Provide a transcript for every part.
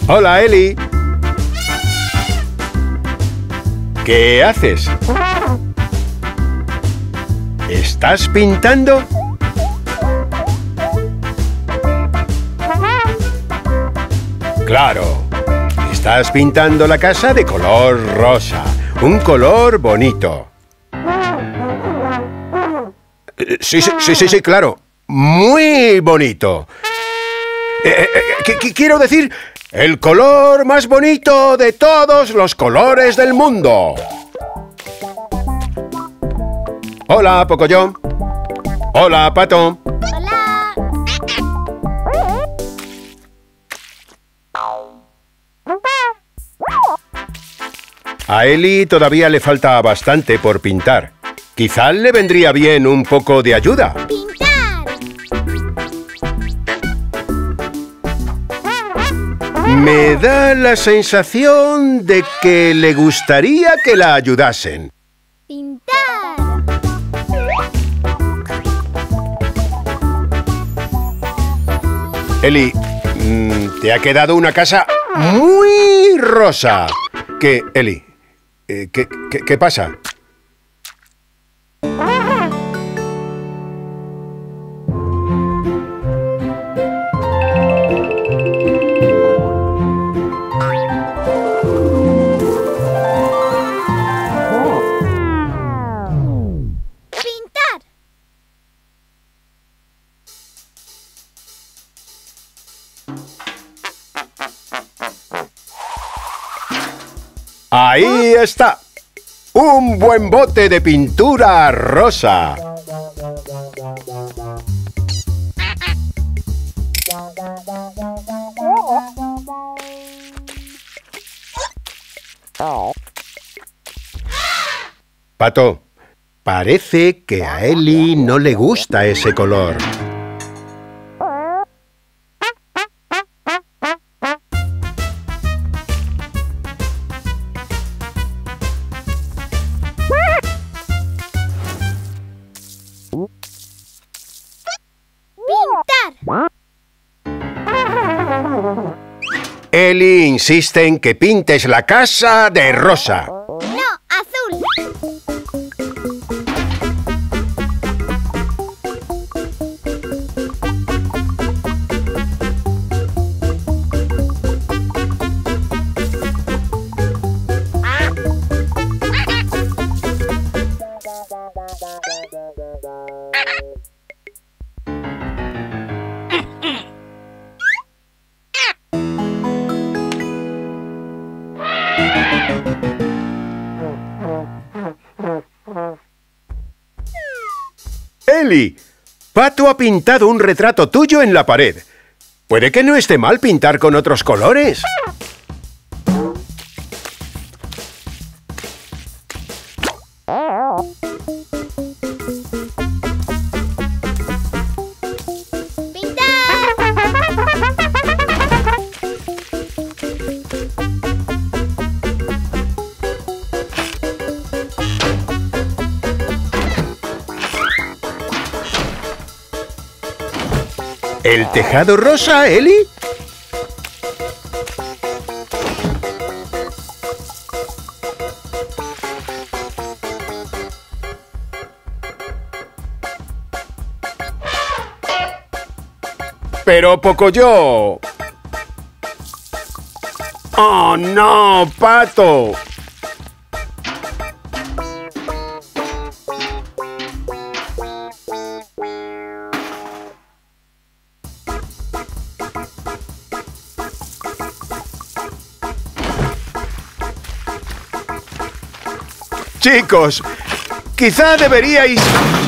Hola, Eli. ¿Qué haces? ¿Estás pintando? Claro. Estás pintando la casa de color rosa. Un color bonito. Sí, claro. Muy bonito. Quiero decir, el color más bonito de todos los colores del mundo. Hola, Pocoyo. Hola, Pato. Hola. A Eli todavía le falta bastante por pintar. Quizá le vendría bien un poco de ayuda. Pintar. Me da la sensación de que le gustaría que la ayudasen. Pintar. Eli, te ha quedado una casa muy rosa. ¿Qué, Eli? ¿Qué pasa? Pintar. ¡Ahí está! ¡Un buen bote de pintura rosa! Pato, parece que a Eli no le gusta ese color. Pintar. Eli insiste en que pintes la casa de rosa. No, azul. Eli, Pato ha pintado un retrato tuyo en la pared. Puede que no esté mal pintar con otros colores. ¿El tejado rosa, Eli? Pero Pocoyo. ¡Oh, no, Pato! Chicos, quizá deberíais...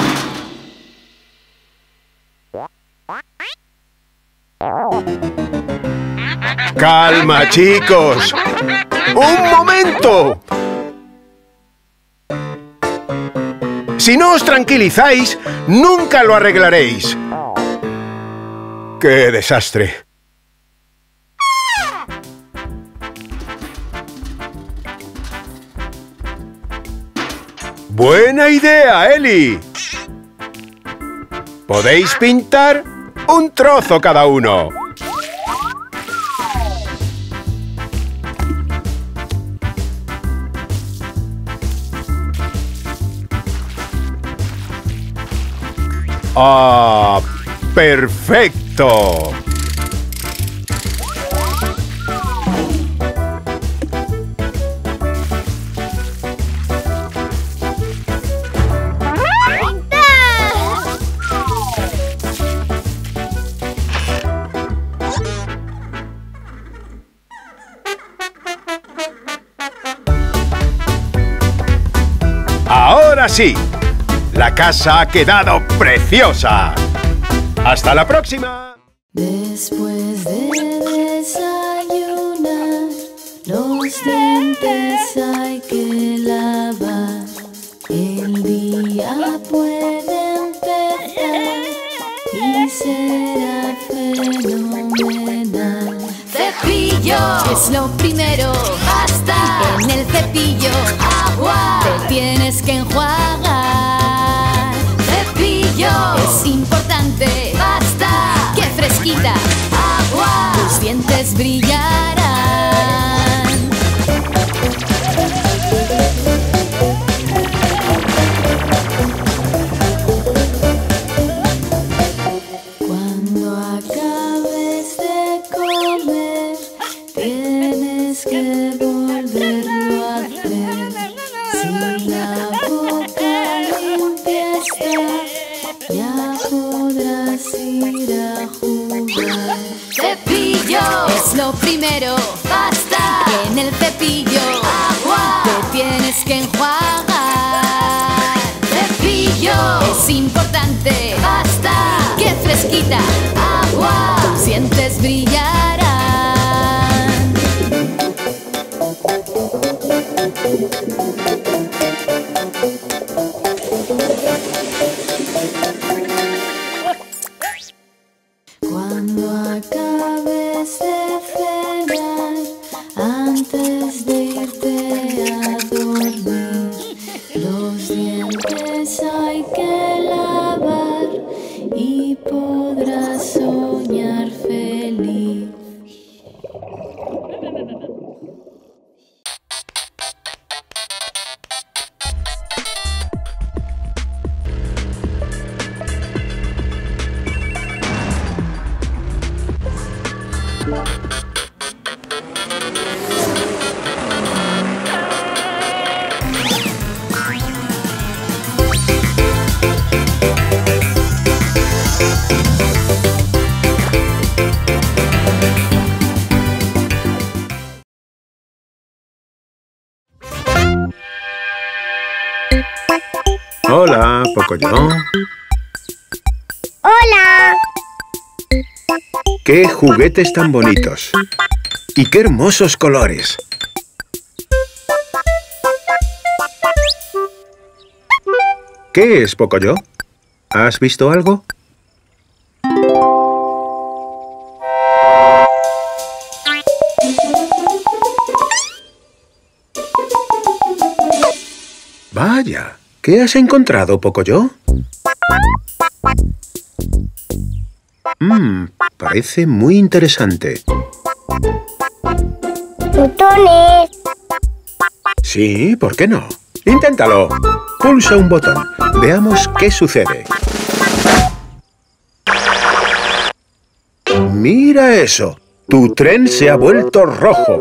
¡Calma, chicos! ¡Un momento! Si no os tranquilizáis, nunca lo arreglaréis. ¡Qué desastre! ¡Buena idea, Eli! Podéis pintar un trozo cada uno. ¡Ah! ¡Perfecto! Ahora sí, la casa ha quedado preciosa. ¡Hasta la próxima! Después de desayunar, los dientes hay que lavar. El día puede empezar y será fenomenal. Cepillo es lo primero, basta. En el cepillo, agua, te tienes que enjuagar. Cepillo es importante, basta. ¡Qué fresquita! Agua, tus dientes brillarán. Cuando acabes de comer, tienes que volverlo a hacer. Si la boca limpia está, ya podrás ir a jugar. Cepillo es lo primero, basta. En el cepillo, agua, te tienes que enjuagar. Cepillo es importante, basta. ¡Qué fresquita! Agua, tus dientes brillarán. Cuando acabes de cenar, antes de irte a dormir, los dientes hay que lavar y podrás soñar feliz. Hola, Pocoyo. ¡Hola! ¡Qué juguetes tan bonitos! ¡Y qué hermosos colores! ¿Qué es, Pocoyo? ¿Has visto algo? Vaya, ¿qué has encontrado, Pocoyo? Parece muy interesante. ¡Botones! Sí, ¿por qué no? Inténtalo. Pulsa un botón. Veamos qué sucede. ¡Mira eso! Tu tren se ha vuelto rojo.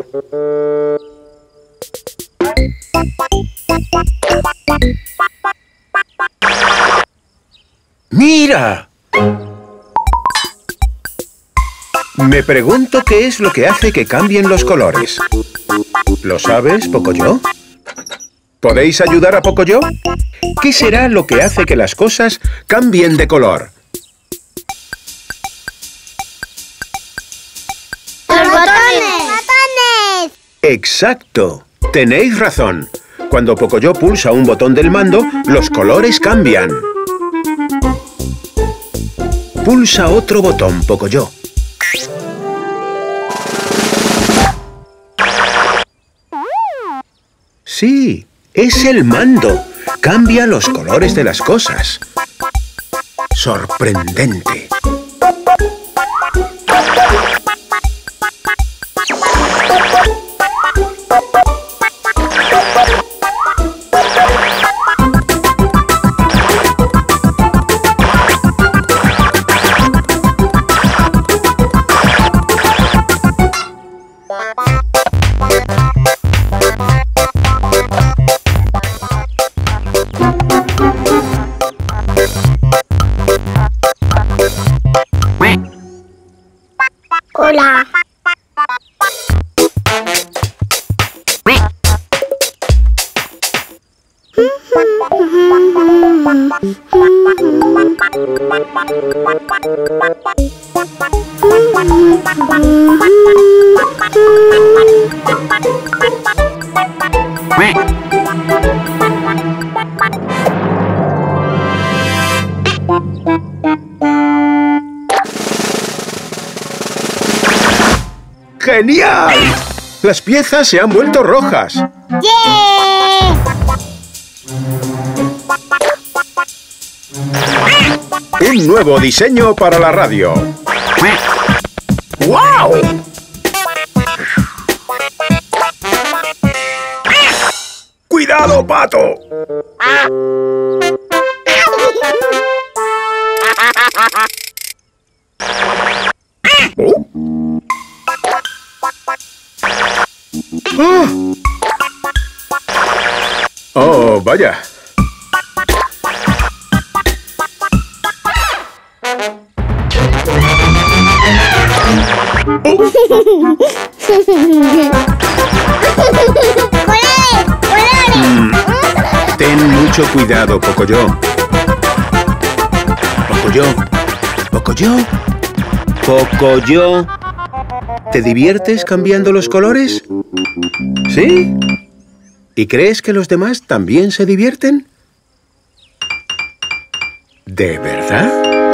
¡Mira! Me pregunto qué es lo que hace que cambien los colores. ¿Lo sabes, Pocoyo? ¿Podéis ayudar a Pocoyo? ¿Qué será lo que hace que las cosas cambien de color? ¡Los botones! ¡Botones! ¡Exacto! Tenéis razón. Cuando Pocoyo pulsa un botón del mando, los colores cambian. Pulsa otro botón, Pocoyo. Sí, es el mando. Cambia los colores de las cosas. Sorprendente. ¡Genial! Las piezas se han vuelto rojas. ¡Yeah! Un nuevo diseño para la radio. ¡Wow! ¡Cuidado, Pato! ¿Oh? ¡Ah! ¡Oh, vaya! Ten mucho cuidado, Pocoyo. Pocoyo. Pocoyo. Pocoyo. ¿Te diviertes cambiando los colores? ¿Sí? ¿Y crees que los demás también se divierten? ¿De verdad?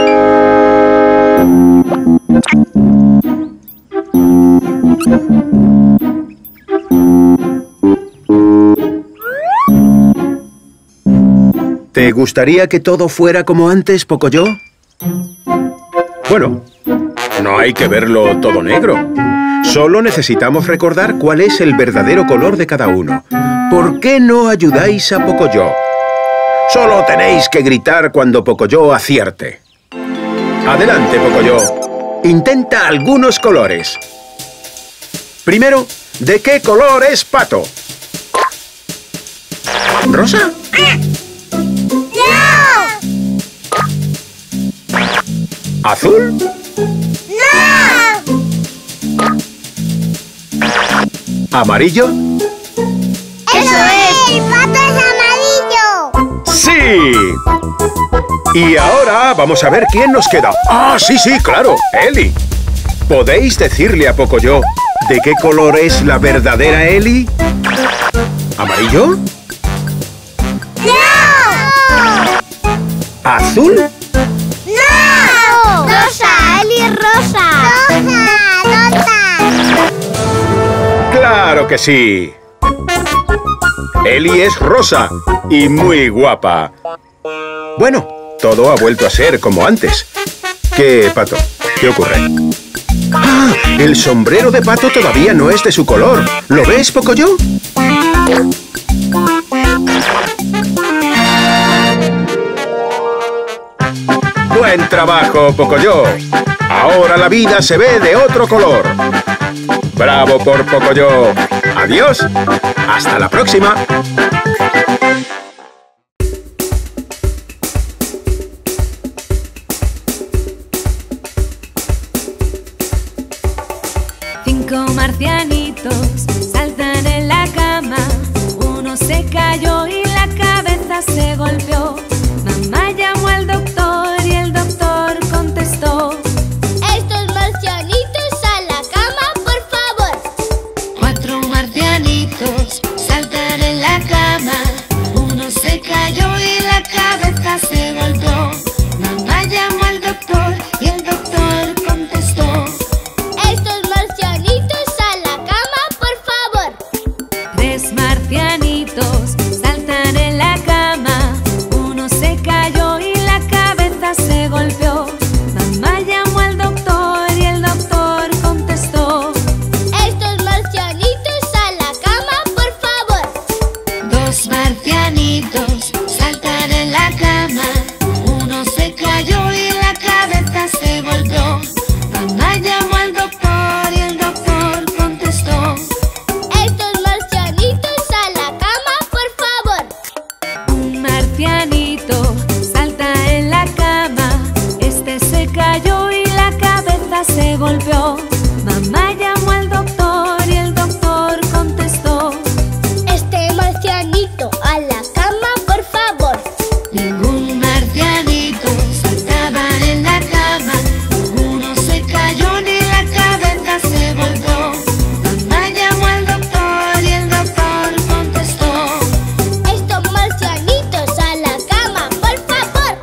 ¿Te gustaría que todo fuera como antes, Pocoyo? Bueno, no hay que verlo todo negro. Solo necesitamos recordar cuál es el verdadero color de cada uno. ¿Por qué no ayudáis a Pocoyo? Solo tenéis que gritar cuando Pocoyo acierte. Adelante, Pocoyo. Intenta algunos colores. Primero, ¿de qué color es Pato? ¿Rosa? ¿Azul? ¡No! ¿Amarillo? ¡Eso es! ¡El pato es amarillo! ¡Sí! Y ahora vamos a ver quién nos queda. ¡Ah, sí, sí, claro! ¡Eli! ¿Podéis decirle a Pocoyo de qué color es la verdadera Eli? ¿Amarillo? ¡No! ¿Azul? ¡No! ¡Rosa! ¡Eli es rosa! ¡Rosa! ¡Rosa! ¡Claro que sí! Eli es rosa y muy guapa. Bueno, todo ha vuelto a ser como antes. ¿Qué, Pato? ¿Qué ocurre? ¡Ah! El sombrero de Pato todavía no es de su color. ¿Lo ves, Pocoyo? ¡Buen trabajo, Pocoyo! Ahora la vida se ve de otro color. ¡Bravo por Pocoyo! ¡Adiós! ¡Hasta la próxima! Cinco marcianitos saltan en la cama. Uno se cayó y la cabeza se golpeó. Mamá llamó al doctor y el doctor contestó: Estos marcianitos a la cama, por favor. Cuatro marcianitos saltan en la cama. Uno se cayó y la cabeza se golpeó. Mamá llamó al doctor y el doctor contestó: Estos marcianitos a la cama, por favor. Tres marcianitos saltan en la cama. Uno Un marcianito saltaba en la cama, uno se cayó y la cabeza se volcó. Mamá llamó al doctor y el doctor contestó: Estos marcianitos a la cama, por favor.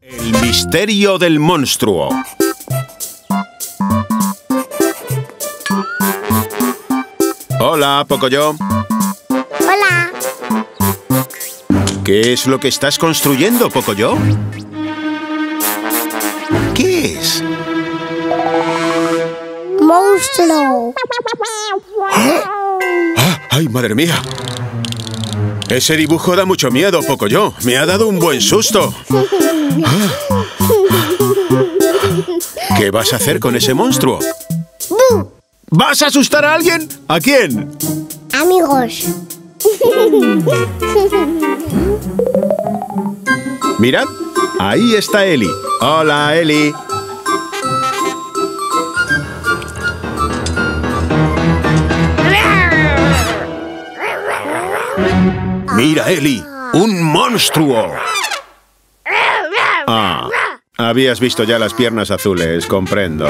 El misterio del monstruo. Hola, Pocoyo. Hola. ¿Qué es lo que estás construyendo, Pocoyo? ¿Qué es? Monstruo. ¡Ay, madre mía! Ese dibujo da mucho miedo, Pocoyo. Me ha dado un buen susto. ¿Qué vas a hacer con ese monstruo? ¡Bu! ¿Vas a asustar a alguien? ¿A quién? Amigos. Mirad, ahí está Eli. Hola, Eli. Mira, Eli, un monstruo. Ah, habías visto ya las piernas azules, comprendo.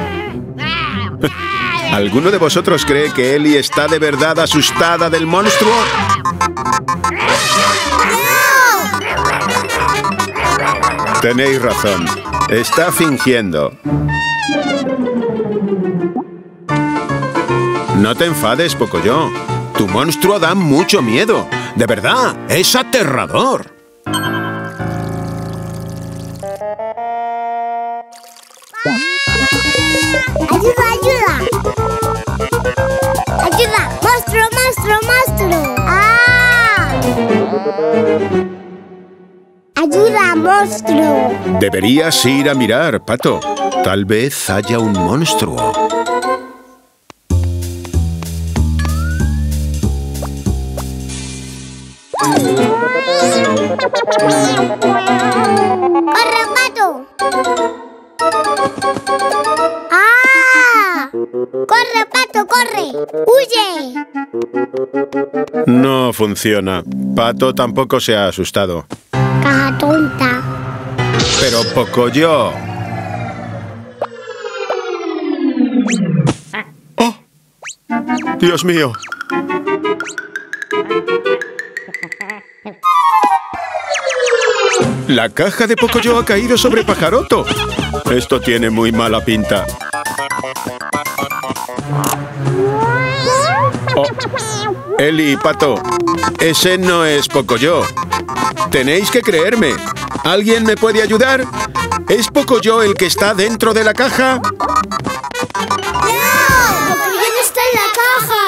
¿Alguno de vosotros cree que Eli está de verdad asustada del monstruo? Tenéis razón. Está fingiendo. No te enfades, Pocoyo. Tu monstruo da mucho miedo. De verdad, es aterrador. ¡Ayuda, ayuda! ¡Ayuda! ¡Monstruo, monstruo, monstruo! ¡Ah! ¡Ayuda, monstruo! Deberías ir a mirar, Pato. Tal vez haya un monstruo. ¡Corre, Pato! ¡Ah! ¡Corre, Pato, corre! ¡Huye! No funciona. Pato tampoco se ha asustado. ¡Caja tonta! Pero Pocoyo. ¡Oh! ¡Dios mío! La caja de Pocoyo ha caído sobre Pajaroto. Esto tiene muy mala pinta. Oh, Eli y Pato, ese no es Pocoyo. Tenéis que creerme. ¿Alguien me puede ayudar? ¿Es Pocoyo el que está dentro de la caja? ¡No! ¡Pocoyo no está en la caja!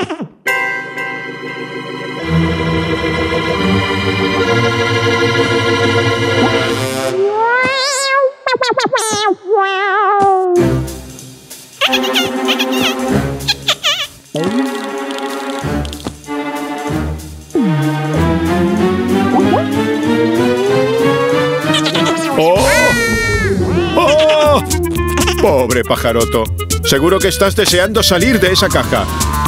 ¡Oh! ¡Oh! Pobre Pajaroto. Seguro que estás deseando salir de esa caja.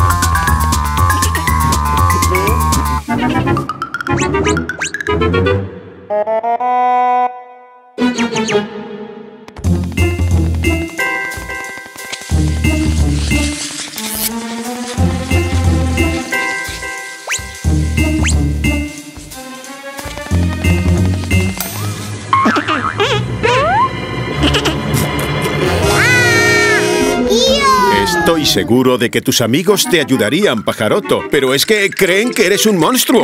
Estoy seguro de que tus amigos te ayudarían, Pajaroto, pero es que creen que eres un monstruo.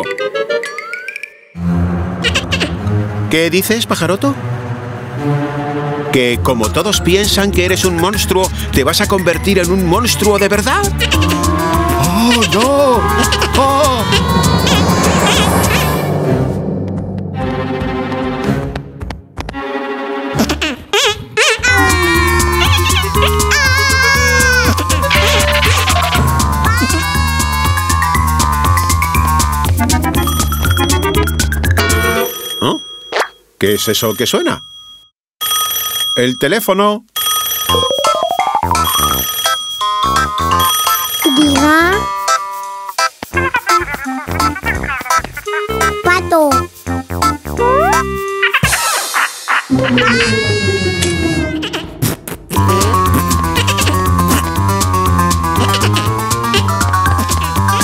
¿Qué dices, Pajaroto? ¿Que como todos piensan que eres un monstruo, te vas a convertir en un monstruo de verdad? ¡Oh, no! ¡Oh! ¿Qué es eso que suena? ¡El teléfono! Diga. Pato.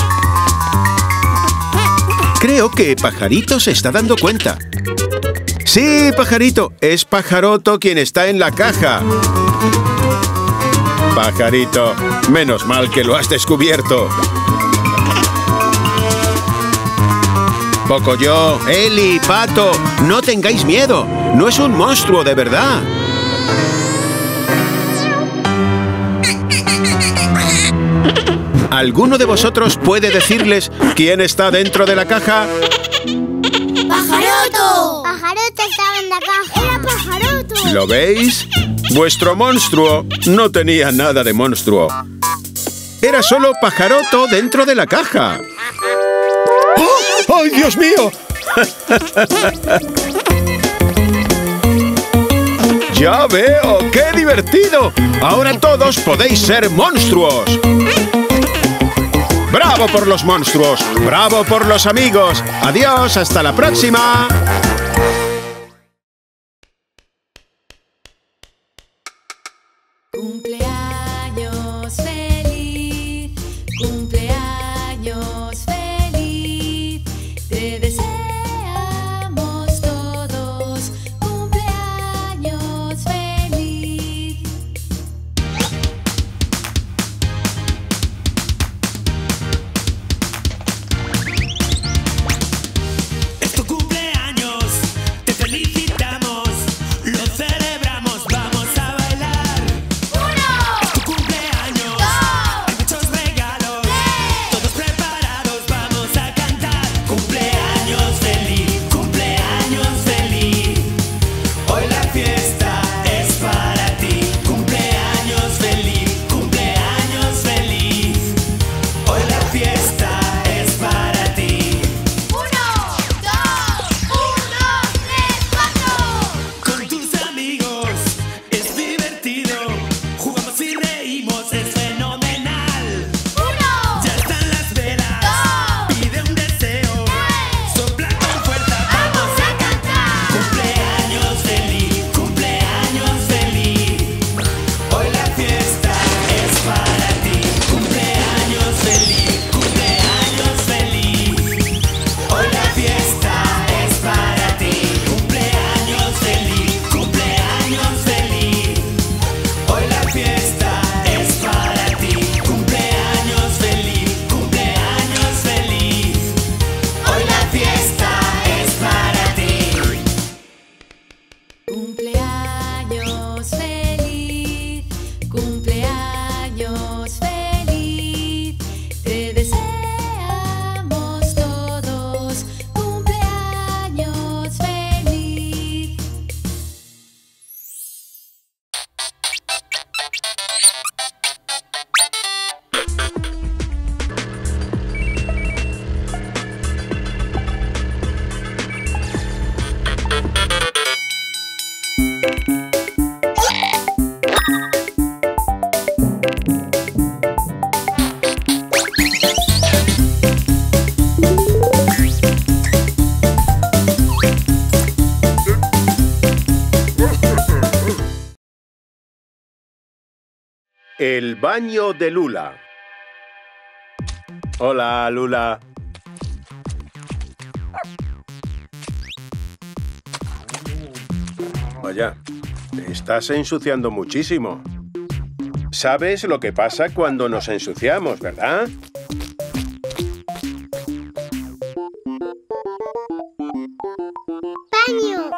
Creo que Pajarito se está dando cuenta. Sí, pajarito, es Pajaroto quien está en la caja. Pajarito, menos mal que lo has descubierto. Pocoyo, Eli, Pato, no tengáis miedo. No es un monstruo de verdad. ¿Alguno de vosotros puede decirles quién está dentro de la caja? ¡Pajaroto! ¡Pajaroto estaba en la caja! ¡Era Pajaroto! ¿Lo veis? Vuestro monstruo no tenía nada de monstruo. Era solo Pajaroto dentro de la caja. ¡Oh! ¡Ay, Dios mío! ¡Ya veo! ¡Qué divertido! Ahora todos podéis ser monstruos. ¡Bravo por los monstruos! ¡Bravo por los amigos! ¡Adiós! ¡Hasta la próxima! Cumpleaños feliz, cumpleaños feliz, te deseamos todos cumpleaños feliz. Es tu cumpleaños, te felicitamos, lo celebramos, vamos a bailar. Es tu cumpleaños, hay muchos regalos, todos preparados, vamos a cantar. Cumpleaños feliz, hoy la fiesta es para ti. Cumpleaños feliz, hoy la fiesta es para ti. 1, 2, 1, 3, 4. Con tus amigos es divertido, jugamos y reímos, es fenomenal. 1, Ya están las velas, pide un deseo, sopla con fuerza, vamos a cantar. Cumpleaños feliz, hoy la fiesta es para ti. Cumpleaños feliz, hoy la fiesta es para ti. Cumpleaños feliz, hoy la fiesta es para ti. Cumpleaños feliz, hoy la fiesta es para ti. Cumpleaños feliz, cumpleaños feliz, te deseamos todos cumpleaños feliz. El baño de Lula. Hola, Lula. Vaya, te estás ensuciando muchísimo. ¿Sabes lo que pasa cuando nos ensuciamos, verdad? Baño.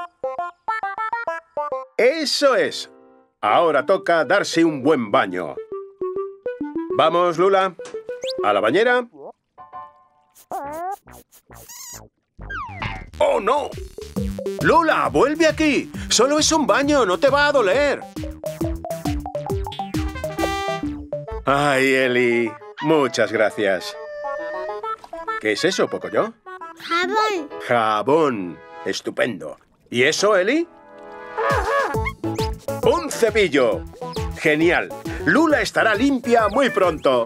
¡Eso es! Ahora toca darse un buen baño. Vamos, Lula. ¿A la bañera? ¡Oh, no! ¡Lula, vuelve aquí! Solo es un baño, no te va a doler. Ay, Eli, muchas gracias. ¿Qué es eso, Pocoyo? Jabón. Jabón. Estupendo. ¿Y eso, Eli? ¡Un cepillo! ¡Genial! Lula estará limpia muy pronto.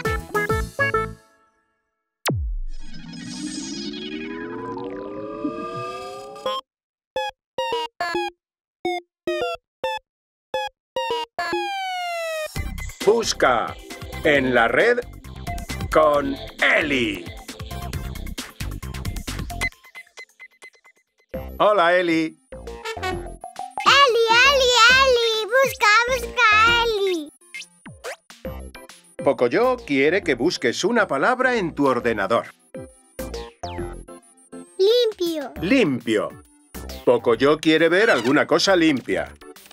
Busca en la red con Eli. Hola, Eli. Busca a Eli. Pocoyo quiere que busques una palabra en tu ordenador. Limpio. Limpio. Pocoyo quiere ver alguna cosa limpia.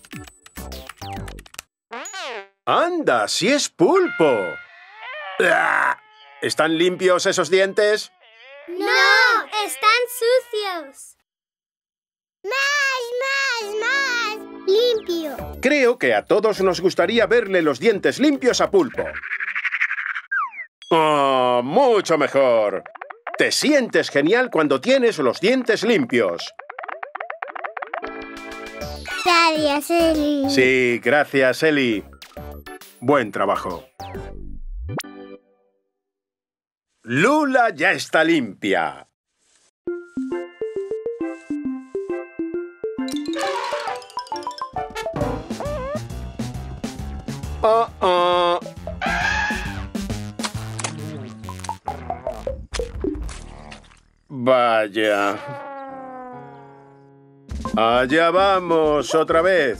¡Anda! ¡Sí es pulpo! ¡Ah! ¿Están limpios esos dientes? ¡No! ¡Están sucios! ¡Más! ¡Limpio! Creo que a todos nos gustaría verle los dientes limpios a Pulpo. ¡Oh, mucho mejor! Te sientes genial cuando tienes los dientes limpios. Gracias, Eli. Sí, gracias, Eli. Buen trabajo. Lula ya está limpia. Oh. Vaya. Allá vamos otra vez.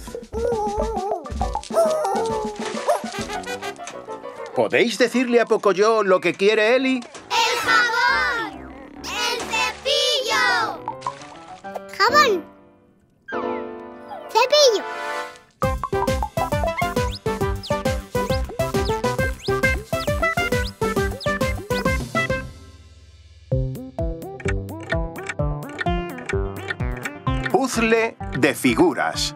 ¿Podéis decirle a Pocoyo lo que quiere Eli? ¡El jabón! ¡El cepillo! ¡Jabón! ¡Cepillo! Puzzle de figuras.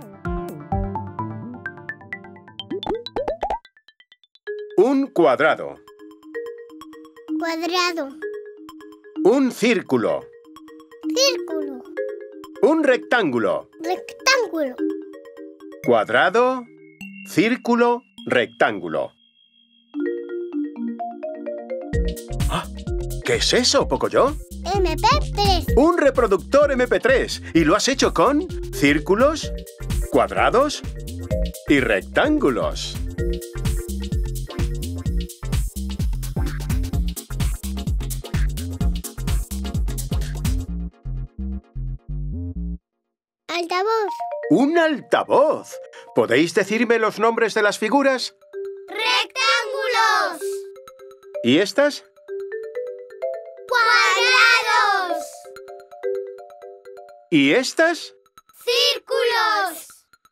Un cuadrado. Cuadrado. Un círculo. Círculo. Un rectángulo. Rectángulo. Cuadrado, círculo, rectángulo. ¡Ah! ¿Qué es eso, Pocoyo? MP3. Un reproductor MP3. ¿Y lo has hecho con círculos, cuadrados y rectángulos? Altavoz. ¡Un altavoz! ¿Podéis decirme los nombres de las figuras? Rectángulos. ¿Y estas? Cuadrados. ¿Y estas? Círculos.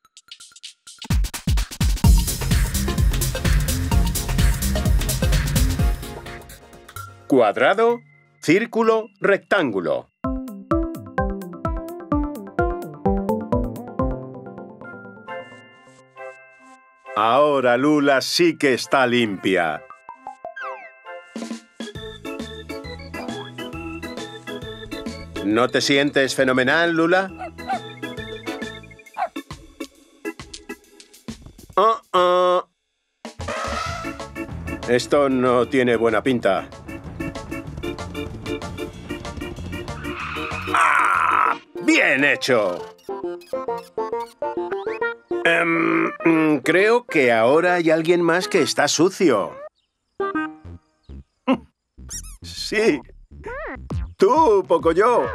Cuadrado, círculo, rectángulo. Ahora Lula sí que está limpia. ¿No te sientes fenomenal, Lula? Esto no tiene buena pinta. ¡Ah! ¡Bien hecho! Creo que ahora hay alguien más que está sucio. Sí. ¡Tú, Pocoyo!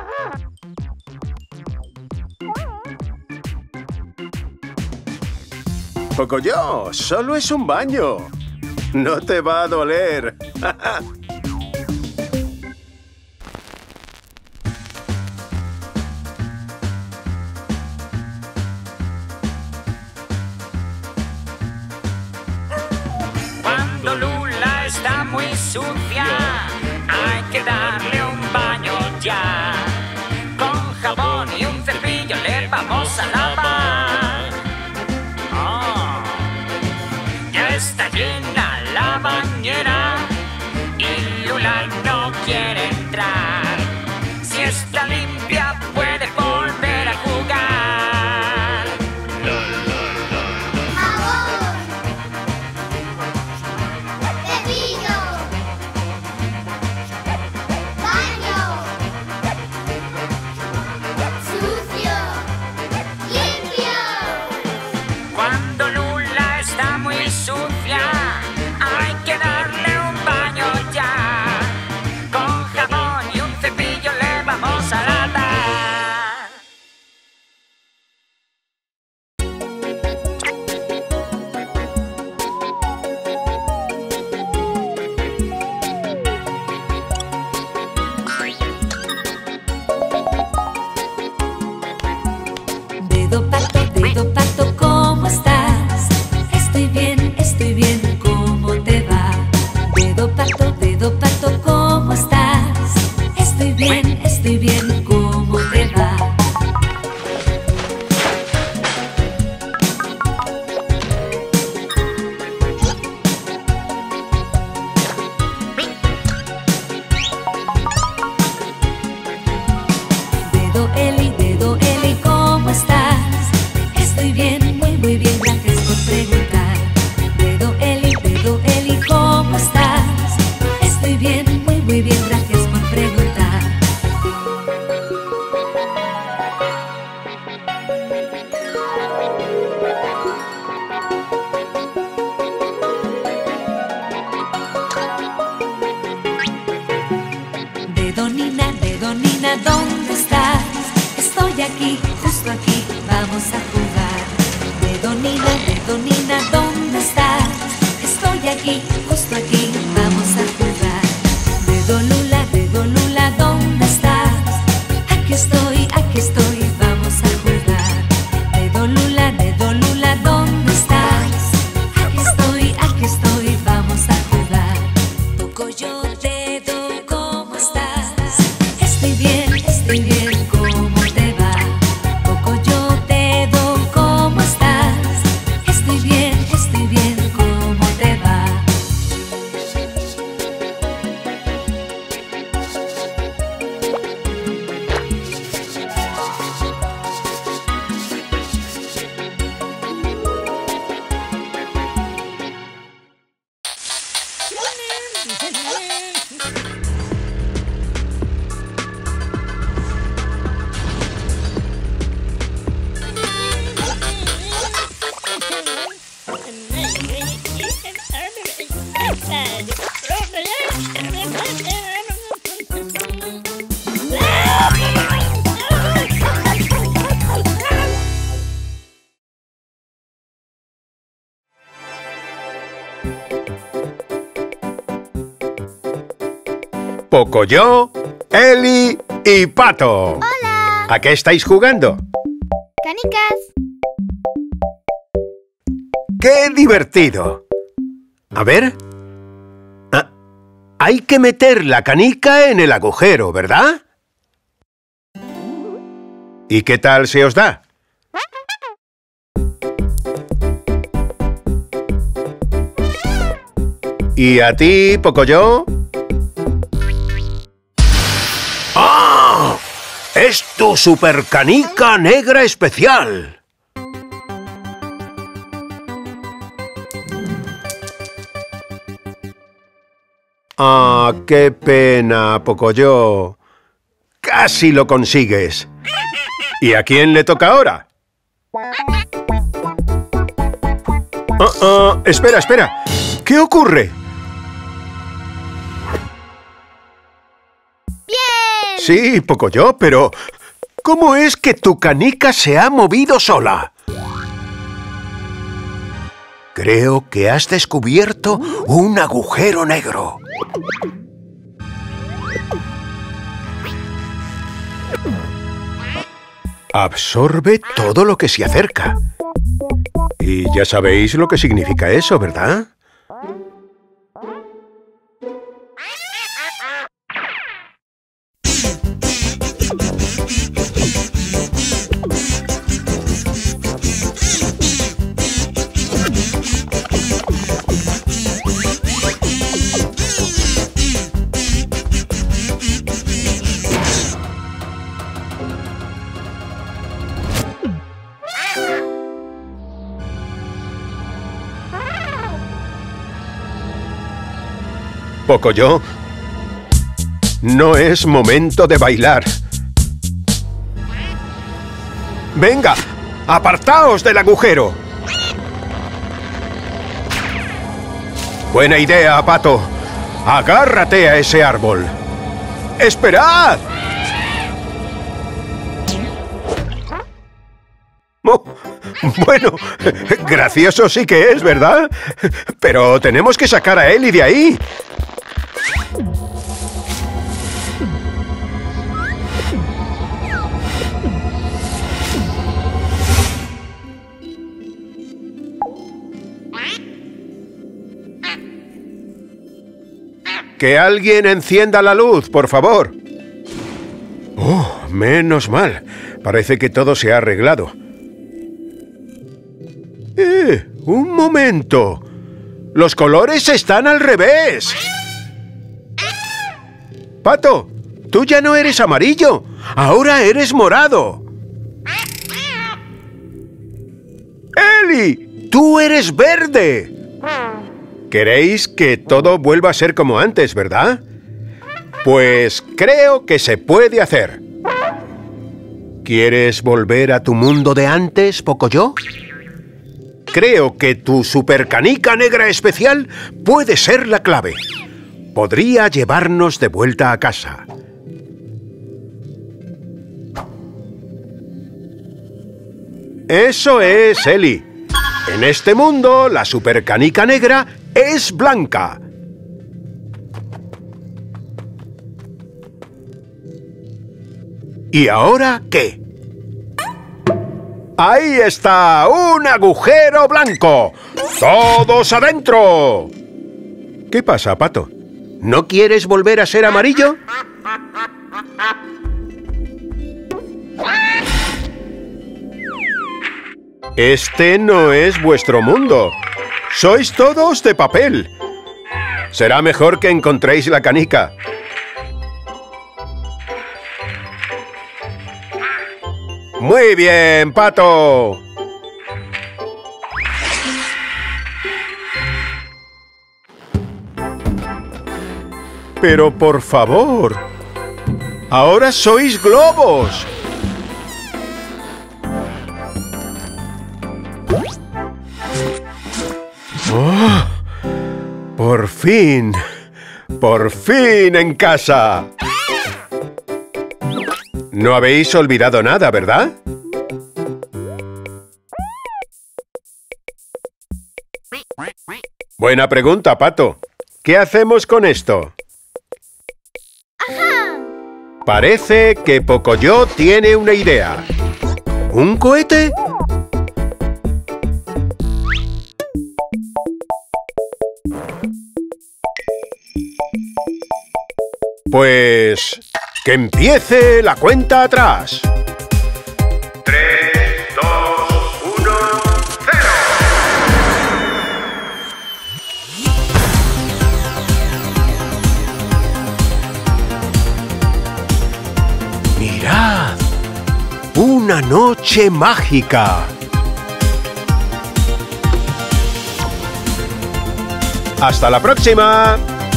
Pocoyo, solo es un baño. No te va a doler. Cuando Lula está muy sucia, hay que darle un baño ya. Con jabón y un cepillo le vamos a lavar. Oh, ya está llena la bañera y Lula no quiere entrar. Si está limpia puede volver a jugar. Jabón. Cepillo. Baño. Sucio. Limpio. aquí, justo aquí, vamos a jugar. Dedonina, ¿dónde estás? Estoy aquí, justo aquí, vamos a jugar. Dedolula, ¿dónde estás? Aquí estoy, vamos a jugar. Dedolula, ¿dónde estás? Aquí estoy, vamos a jugar. Pocoyo, Dedo, ¿cómo estás? Estoy bien, ¿cómo te va? Pocoyo, Dedo, ¿cómo estás? Estoy bien, ¿cómo te va? Pocoyo, Eli y Pato. ¡Hola! ¿A qué estáis jugando? ¡Canicas! ¡Qué divertido! A ver. Ah, hay que meter la canica en el agujero, ¿verdad? ¿Y qué tal se os da? ¿Y a ti, Pocoyo? ¡Ah! ¡Es tu supercanica negra especial! ¡Ah, qué pena, Pocoyo! ¡Casi lo consigues! ¿Y a quién le toca ahora? Espera. ¿Qué ocurre? ¡Bien! Sí, Pocoyo, pero ¿cómo es que tu canica se ha movido sola? Creo que has descubierto un agujero negro. Absorbe todo lo que se acerca. Y ya sabéis lo que significa eso, ¿verdad? Pocoyo, no es momento de bailar. ¡Venga! ¡Apartaos del agujero! Buena idea, Pato. Agárrate a ese árbol. ¡Esperad! Oh, bueno, gracioso sí que es, ¿verdad? Pero tenemos que sacar a Eli de ahí. Que alguien encienda la luz, por favor. Oh, menos mal. Parece que todo se ha arreglado. Un momento. Los colores están al revés. Pato, tú ya no eres amarillo. Ahora eres morado. Eli, tú eres verde. ¿Queréis que todo vuelva a ser como antes, verdad? Pues creo que se puede hacer. ¿Quieres volver a tu mundo de antes, Pocoyo? Creo que tu supercanica negra especial puede ser la clave. Podría llevarnos de vuelta a casa. Eso es, Ellie. En este mundo, la supercanica negra es blanca. ¿Y ahora qué? ¡Ahí está! ¡Un agujero blanco! ¡Todos adentro! ¿Qué pasa, Pato? ¿No quieres volver a ser amarillo? Este no es vuestro mundo. Sois todos de papel. Será mejor que encontréis la canica. ¡Muy bien, Pato! Pero por favor, ahora sois globos. ¡Oh! ¡Por fin! ¡Por fin en casa! No habéis olvidado nada, ¿verdad? Buena pregunta, Pato. ¿Qué hacemos con esto? Parece que Pocoyo tiene una idea. ¿Un cohete? Pues... ¡que empiece la cuenta atrás! 3, 2, 1, 0. ¡Mirad! ¡Una noche mágica! ¡Hasta la próxima!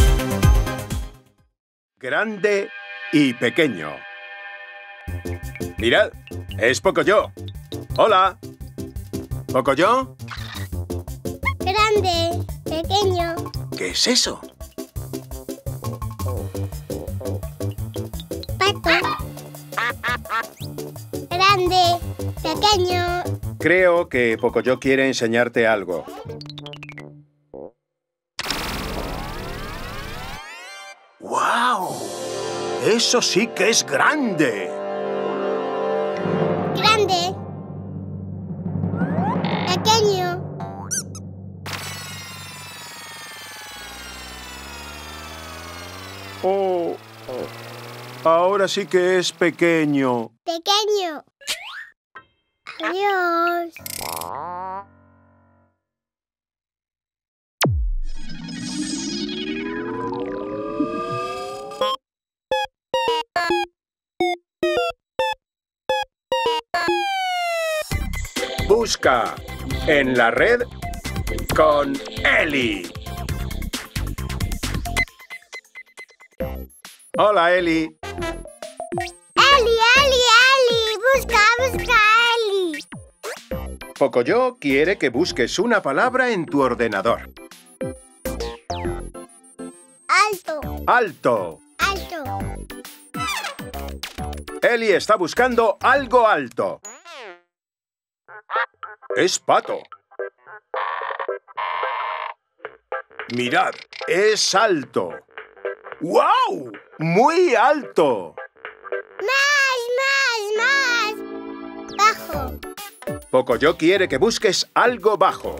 Grande y pequeño. Mirad, es Pocoyo. Hola. ¿Pocoyo? Grande, pequeño. ¿Qué es eso? Pato. Grande, pequeño. Creo que Pocoyo quiere enseñarte algo. ¡Guau! ¡Eso sí que es grande! Grande. Pequeño. ¡Oh! Ahora sí que es pequeño. Pequeño. Adiós. Busca en la red con Ellie. Hola, Ellie. Eli. Busca, Eli. Pocoyo quiere que busques una palabra en tu ordenador. Alto. ¡Alto! Alto. Ellie está buscando algo alto. Es Pato. Mirad, es alto. ¡Guau! ¡Muy alto! Más. Bajo. Pocoyo quiere que busques algo bajo.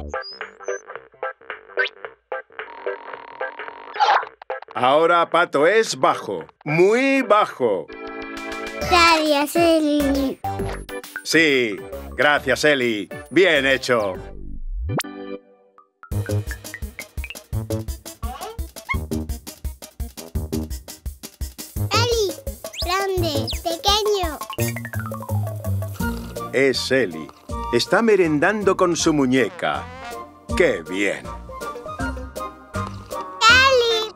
Ahora Pato es bajo. ¡Muy bajo! Gracias, Eli. Sí, gracias, Ellie. Bien hecho. Eli. Grande, pequeño. Es Ellie. Está merendando con su muñeca. ¡Qué bien! Eli.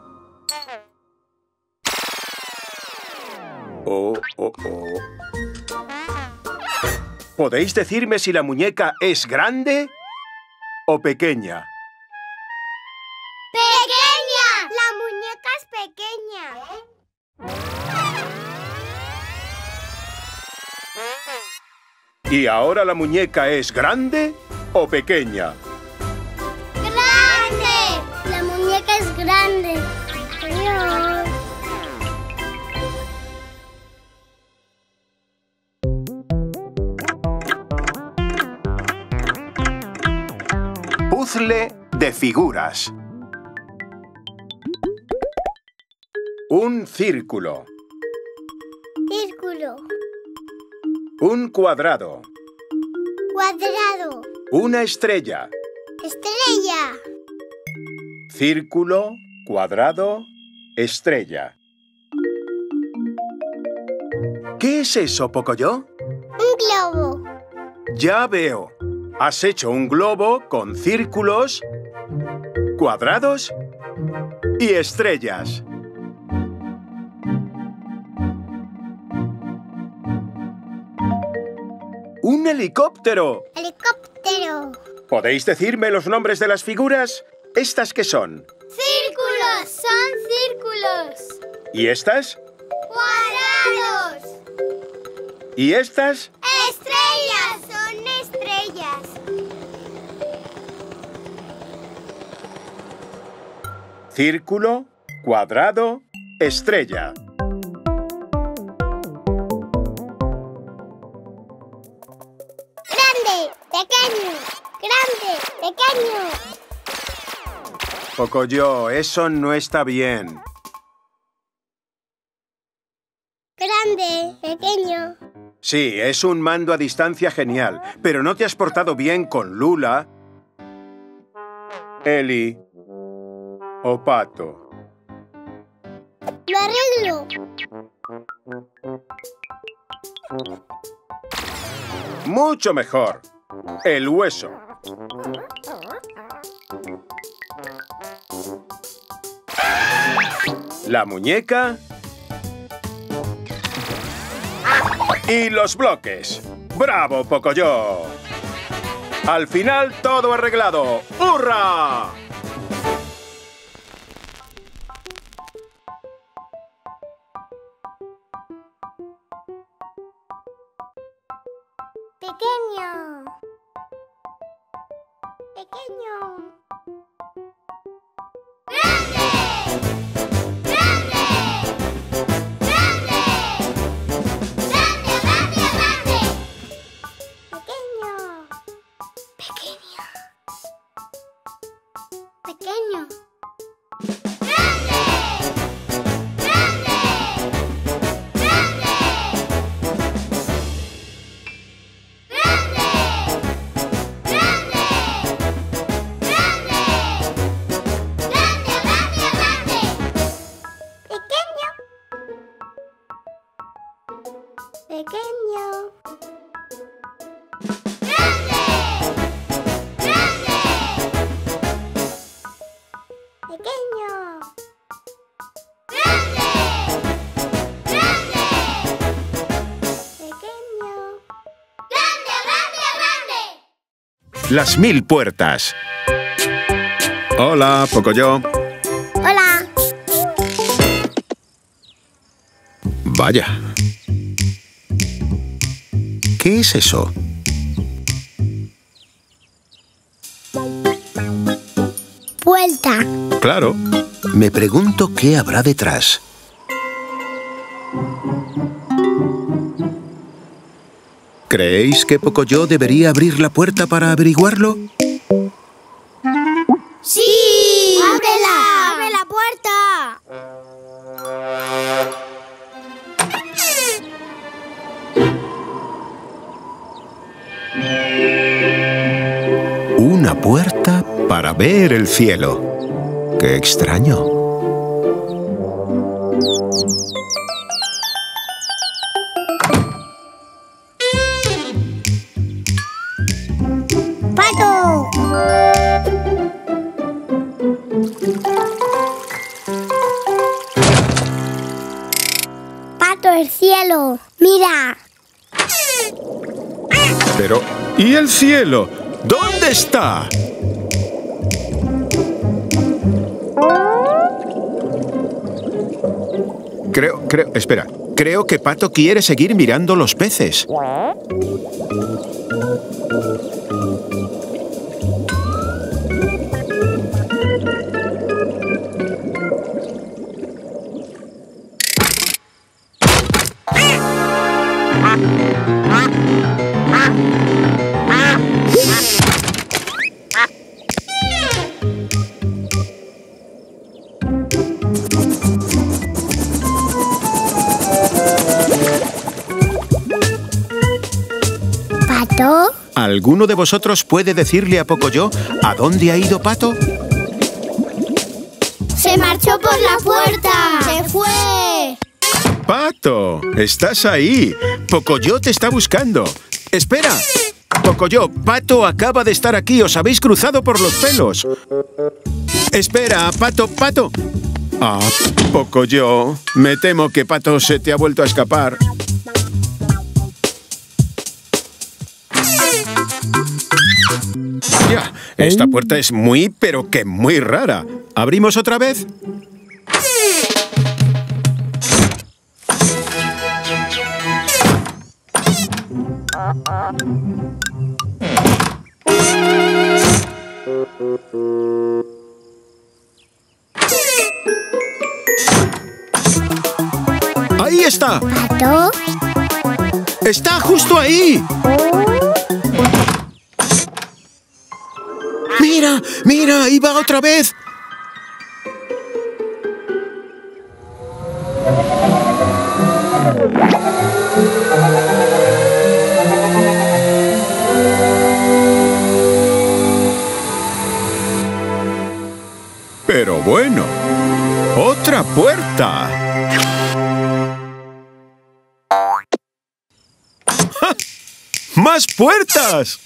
Oh. ¿Podéis decirme si la muñeca es grande o pequeña? ¡Pequeña! La muñeca es pequeña. ¿Y ahora la muñeca es grande o pequeña? ¡Grande! La muñeca es grande. Adiós. Puzzle de figuras. Un círculo. Círculo. Un cuadrado. Cuadrado. Una estrella. Estrella. Círculo, cuadrado, estrella. ¿Qué es eso, Pocoyo? Un globo. Ya veo. Has hecho un globo con círculos, cuadrados y estrellas. ¡Un helicóptero! Helicóptero. ¿Podéis decirme los nombres de las figuras? ¿Estas qué son? Círculos. Son círculos. ¿Y estas? Cuadrados. ¿Y estas? Estrellas. Son estrellas. Círculo, cuadrado, estrella. Grande. Pequeño. Grande. Pequeño. Pocoyo, eso no está bien. Grande. Pequeño. Sí, es un mando a distancia genial, pero no te has portado bien con Lula, Eli o Pato. Lo arreglo. Mucho mejor. El hueso. La muñeca. Y los bloques. ¡Bravo, Pocoyo! Al final todo arreglado. ¡Hurra! Pequeño. Pequeño. ¡Grande! ¡Grande! ¡Grande! ¡Grande, grande, grande! Pequeño. Pequeño. Pequeño. ¡Grande! ¡Grande! ¡Grande! Pequeño. ¡Grande! ¡Grande! Pequeño. ¡Grande! ¡Grande! Pequeño. ¡Grande, grande, grande! Las 1000 puertas. Hola, Pocoyo. Hola. Vaya. ¿Qué es eso? Vuelta. Claro. Me pregunto qué habrá detrás. ¿Creéis que Pocoyo debería abrir la puerta para averiguarlo? ¡Sí! ¡Ábrela! ¡Abre la puerta! Una puerta para ver el cielo. ¡Qué extraño! ¡Pato! Pato, el cielo. Mira. Pero, ¿y el cielo? ¿Dónde está? Espera. Creo que Pato quiere seguir mirando los peces. ¿Pato? ¿Alguno de vosotros puede decirle a Pocoyo a dónde ha ido Pato? ¡Se marchó por la puerta! ¡Se fue! ¡Pato! ¡Estás ahí! Pocoyo te está buscando. ¡Espera! Pocoyo, Pato acaba de estar aquí. Os habéis cruzado por los pelos. ¡Espera, Pato, Pato! Ah, Pocoyo. Me temo que Pato se te ha vuelto a escapar. Ya, esta puerta es muy, pero que muy rara. ¿Abrimos otra vez? ¡Ahí está! ¿Pato? ¡Está justo ahí! ¡Mira! ¡Mira! ¡Ahí va otra vez! Pero bueno, ¡otra puerta! ¡Ja! ¡Más puertas!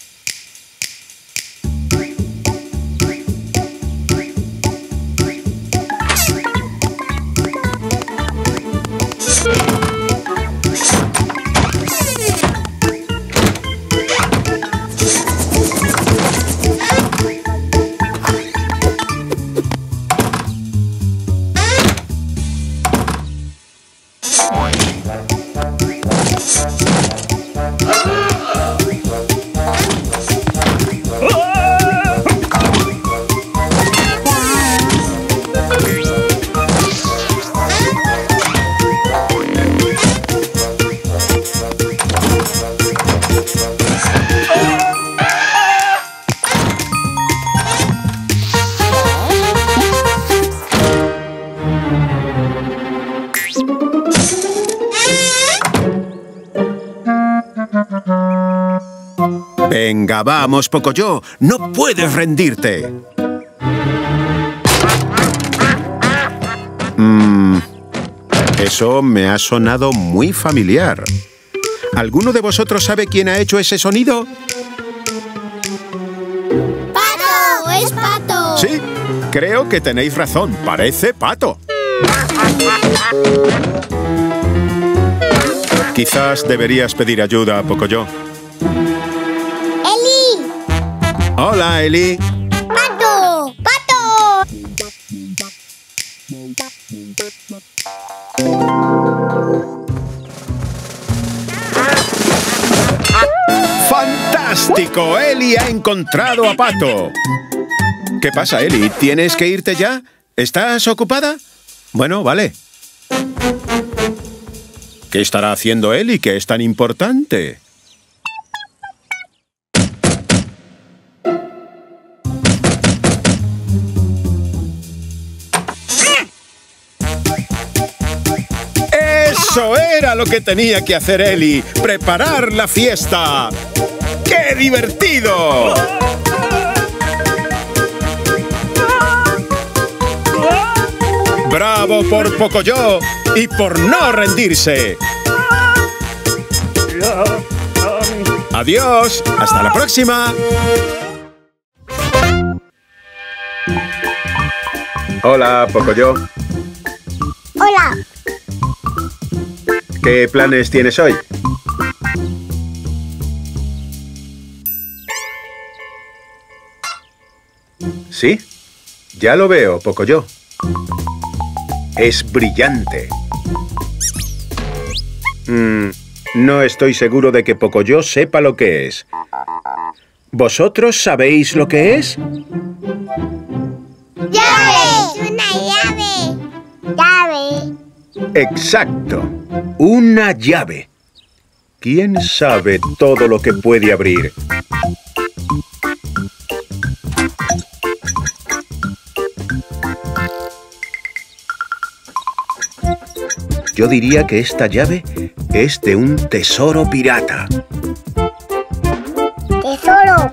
Venga, vamos, Pocoyo. No puedes rendirte. Eso me ha sonado muy familiar. ¿Alguno de vosotros sabe quién ha hecho ese sonido? ¡Pato! ¡Es Pato! Sí, creo que tenéis razón. Parece Pato. Quizás deberías pedir ayuda a Pocoyo. ¡Eli! Hola, Eli. ¡Pato! ¡Pato! ¡Fantástico! Eli ha encontrado a Pato. ¿Qué pasa, Eli? ¿Tienes que irte ya? ¿Estás ocupada? Bueno, vale. ¿Qué estará haciendo Eli que es tan importante? ¡Eso era lo que tenía que hacer Eli! ¡Preparar la fiesta! ¡Qué divertido! ¡Bravo por Pocoyo! ¡Y por no rendirse! ¡Adiós! ¡Hasta la próxima! Hola, Pocoyo. ¡Hola! ¿Qué planes tienes hoy? Sí, ya lo veo, Pocoyo. Es brillante. No estoy seguro de que Pocoyo sepa lo que es. ¿Vosotros sabéis lo que es? ¡Llave! ¡Una llave! ¡Llave! Exacto. Una llave. ¿Quién sabe todo lo que puede abrir? Yo diría que esta llave es de un tesoro pirata. ¡Tesoro!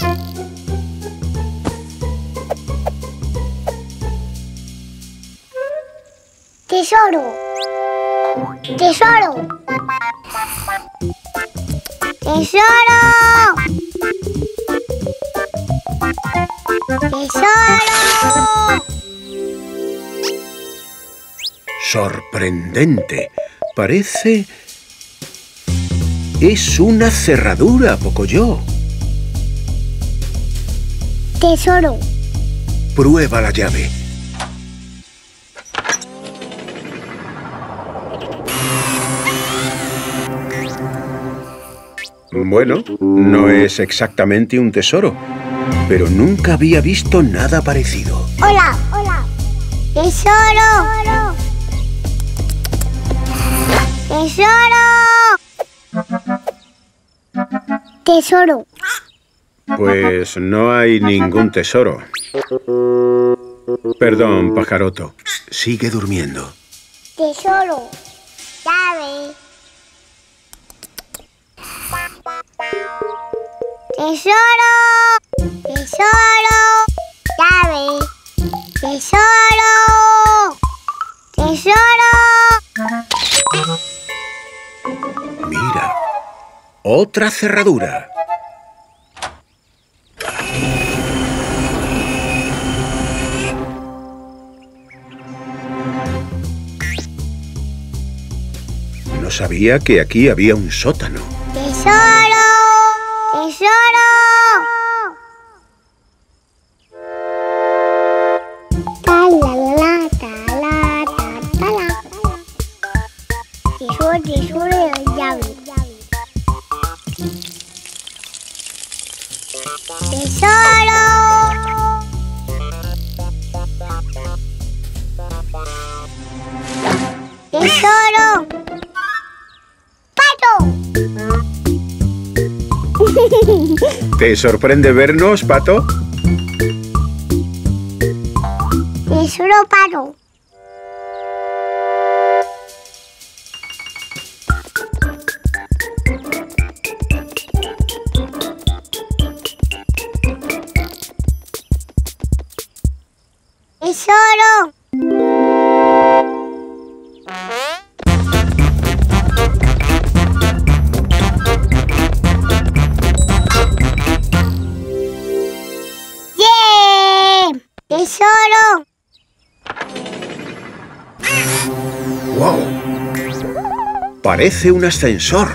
¡Tesoro! ¡Tesoro! ¡Tesoro! ¡Tesoro! Sorprendente. Parece... Es una cerradura, Pocoyo. ¡Tesoro! Prueba la llave. Bueno, no es exactamente un tesoro, pero nunca había visto nada parecido. ¡Hola! ¡Hola! ¡Tesoro! ¡Tesoro! ¡Tesoro! Pues no hay ningún tesoro. Perdón, pajaroto. Sigue durmiendo. ¡Tesoro! ¡Llave! ¡Tesoro! ¡Tesoro! ¡Llave! ¡Tesoro! ¡Tesoro! Mira, otra cerradura. No sabía que aquí había un sótano. ¡Tesoro! ¡Tesoro! ¡Talala, tala, tala! Tesoro, tesoro, llave. ¡Tesoro! ¡Tesoro! ¡Pato! ¿Te sorprende vernos, Pato? Tesoro, pato. Tesoro. ¡Yeah! ¡Tesoro! ¡Wow! Parece un ascensor.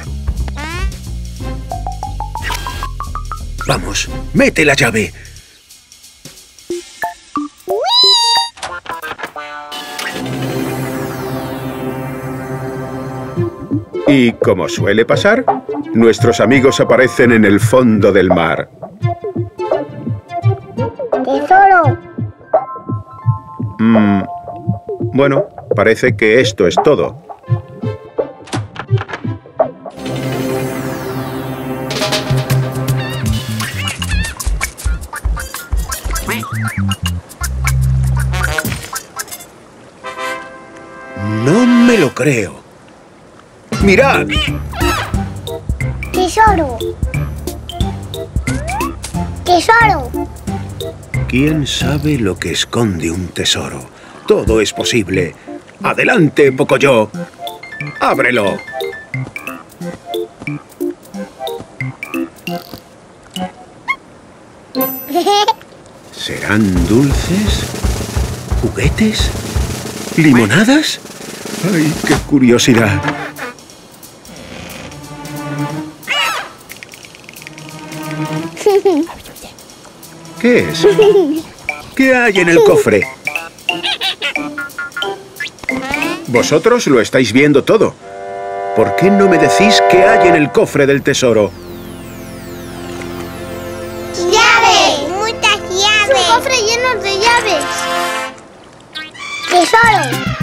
Vamos, mete la llave. Y como suele pasar, nuestros amigos aparecen en el fondo del mar. ¡Tesoro! Bueno, parece que esto es todo. No me lo creo. ¡Mirad! ¡Tesoro! ¡Tesoro! ¿Quién sabe lo que esconde un tesoro? Todo es posible. ¡Adelante, Pocoyo! ¡Ábrelo! ¿Serán dulces? ¿Juguetes? ¿Limonadas? ¡Ay, qué curiosidad! ¿Qué es? ¿Qué hay en el cofre? Vosotros lo estáis viendo todo. ¿Por qué no me decís qué hay en el cofre del tesoro? ¡Llaves! ¡Muchas llaves! ¡Es un cofre lleno de llaves! ¡Tesoro!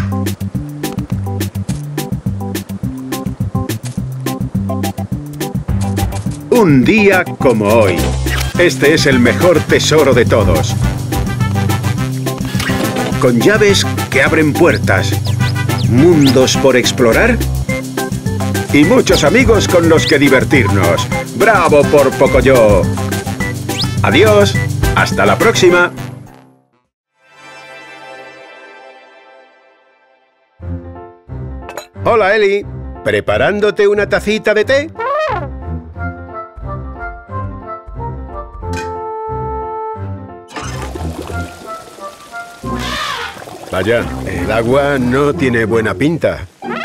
Un día como hoy. Este es el mejor tesoro de todos. Con llaves que abren puertas, mundos por explorar y muchos amigos con los que divertirnos. ¡Bravo por Pocoyo! Adiós, hasta la próxima. Hola, Eli. ¿Preparándote una tacita de té? Vaya, el agua no tiene buena pinta.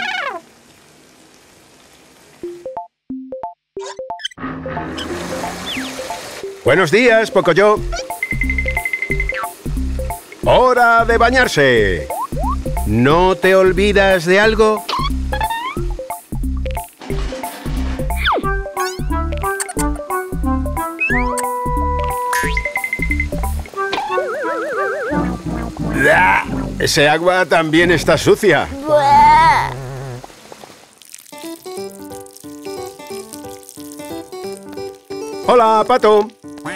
Buenos días, Pocoyo. ¡Hora de bañarse! ¿No te olvidas de algo? ¡Ah! Ese agua también está sucia. ¡Buah! Hola, Pato.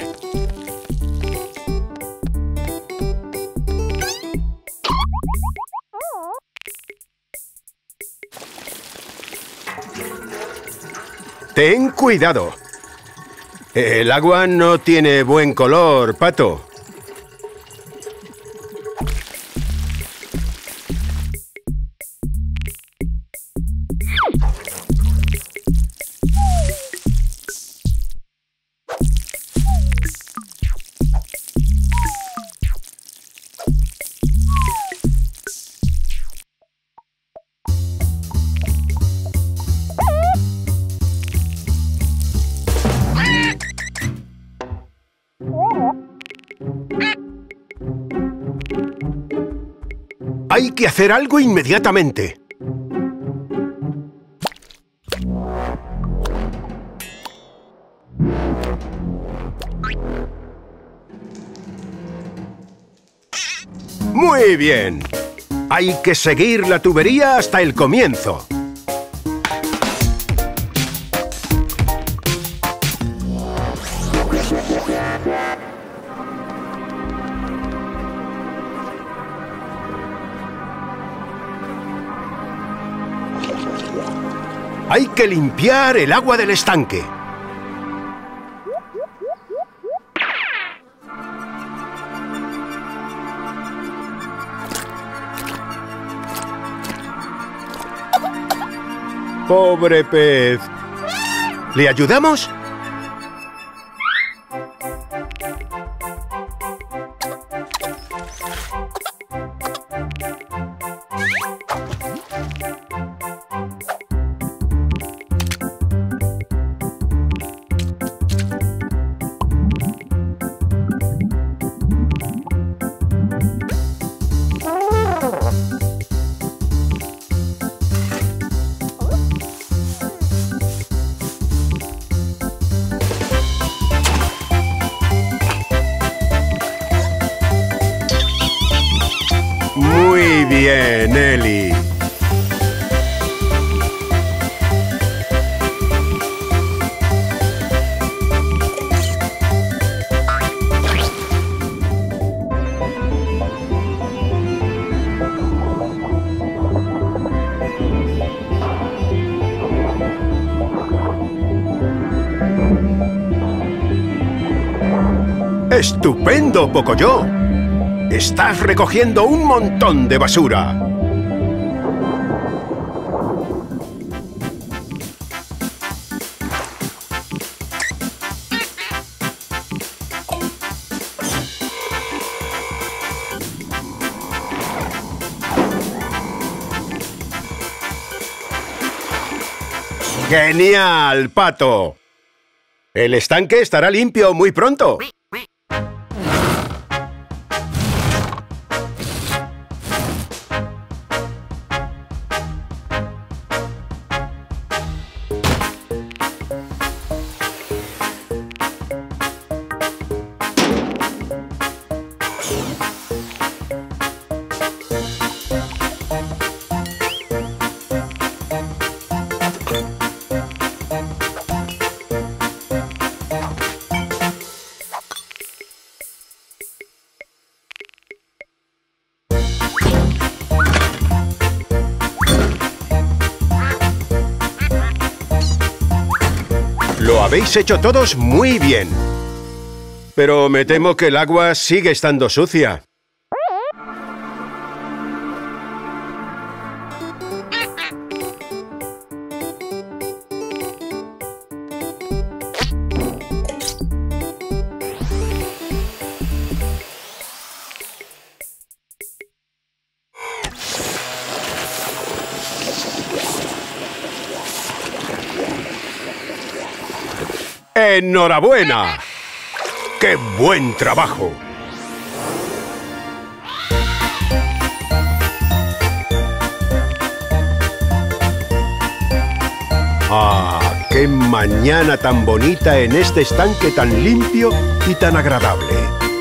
Ten cuidado. El agua no tiene buen color, Pato. Hay que hacer algo inmediatamente. Muy bien. Hay que seguir la tubería hasta el comienzo. Hay que limpiar el agua del estanque. Pobre pez. ¿Le ayudamos? Muy bien, Eli. ¡Estupendo, Pocoyo! ¡Estás recogiendo un montón de basura! ¡Genial, Pato! El estanque estará limpio muy pronto. habéis hecho todos muy bien. Pero me temo que el agua sigue estando sucia. ¡Enhorabuena! ¡Qué buen trabajo! ¡Ah! ¡Qué mañana tan bonita en este estanque tan limpio y tan agradable!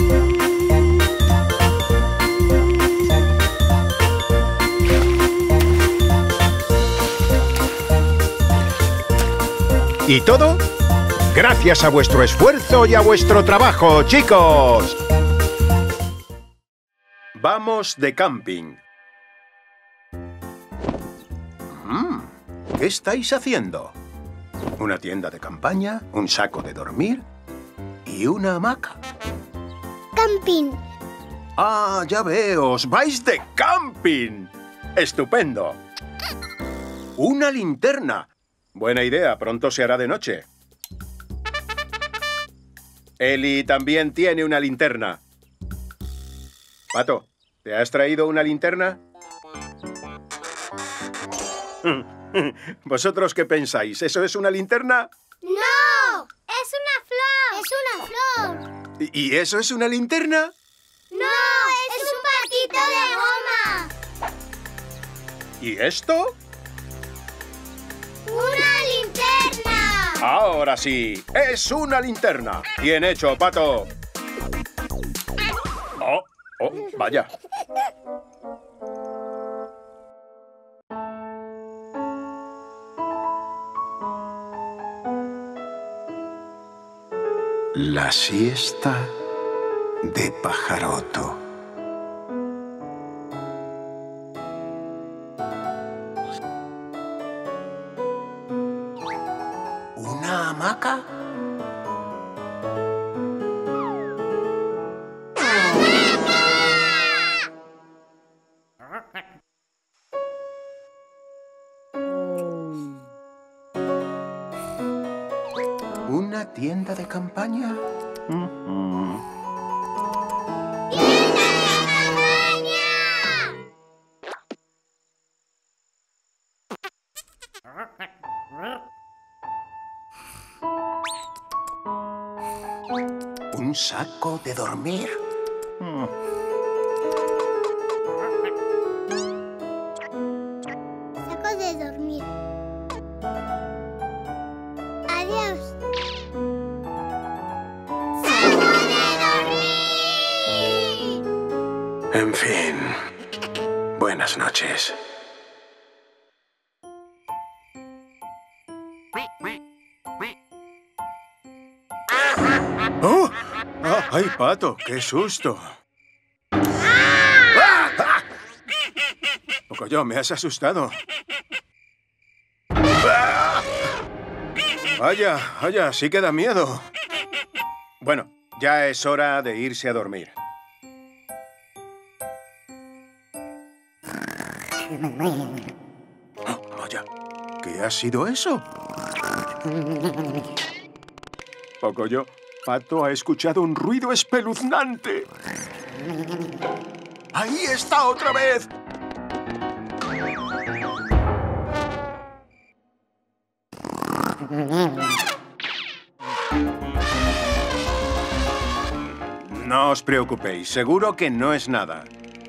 ¿Y todo? Gracias a vuestro esfuerzo y a vuestro trabajo, chicos. Vamos de camping. ¿Qué estáis haciendo? ¿Una tienda de campaña? ¿Un saco de dormir? ¿Y una hamaca? Camping. Ah, ya veo, os vais de camping. ¡Estupendo! ¡Una linterna! Buena idea, pronto se hará de noche. Eli también tiene una linterna. Pato, ¿te has traído una linterna? ¿Vosotros qué pensáis? ¿Eso es una linterna? ¡No! ¡Es una flor! ¡Es una flor! ¿Y eso es una linterna? ¡No! ¡Es un patito de goma! ¿Y esto? ¡Una linterna! Ahora sí, es una linterna. Bien hecho, Pato. Oh, vaya. La siesta de Pajaroto. ¿Una hamaca? ¿Una tienda de campaña? ¿Un saco de dormir? Saco de dormir. Adiós. ¡Saco de dormir! En fin. Buenas noches. ¡Oh! ¡Ay, Pato! ¡Qué susto! ¡Ah! Pocoyo, me has asustado. ¡Ah! Vaya, sí que da miedo. Bueno, ya es hora de irse a dormir. Oh, vaya, ¿qué ha sido eso? Pocoyo, Pato ha escuchado un ruido espeluznante. ¡Ahí está otra vez! No os preocupéis, seguro que no es nada.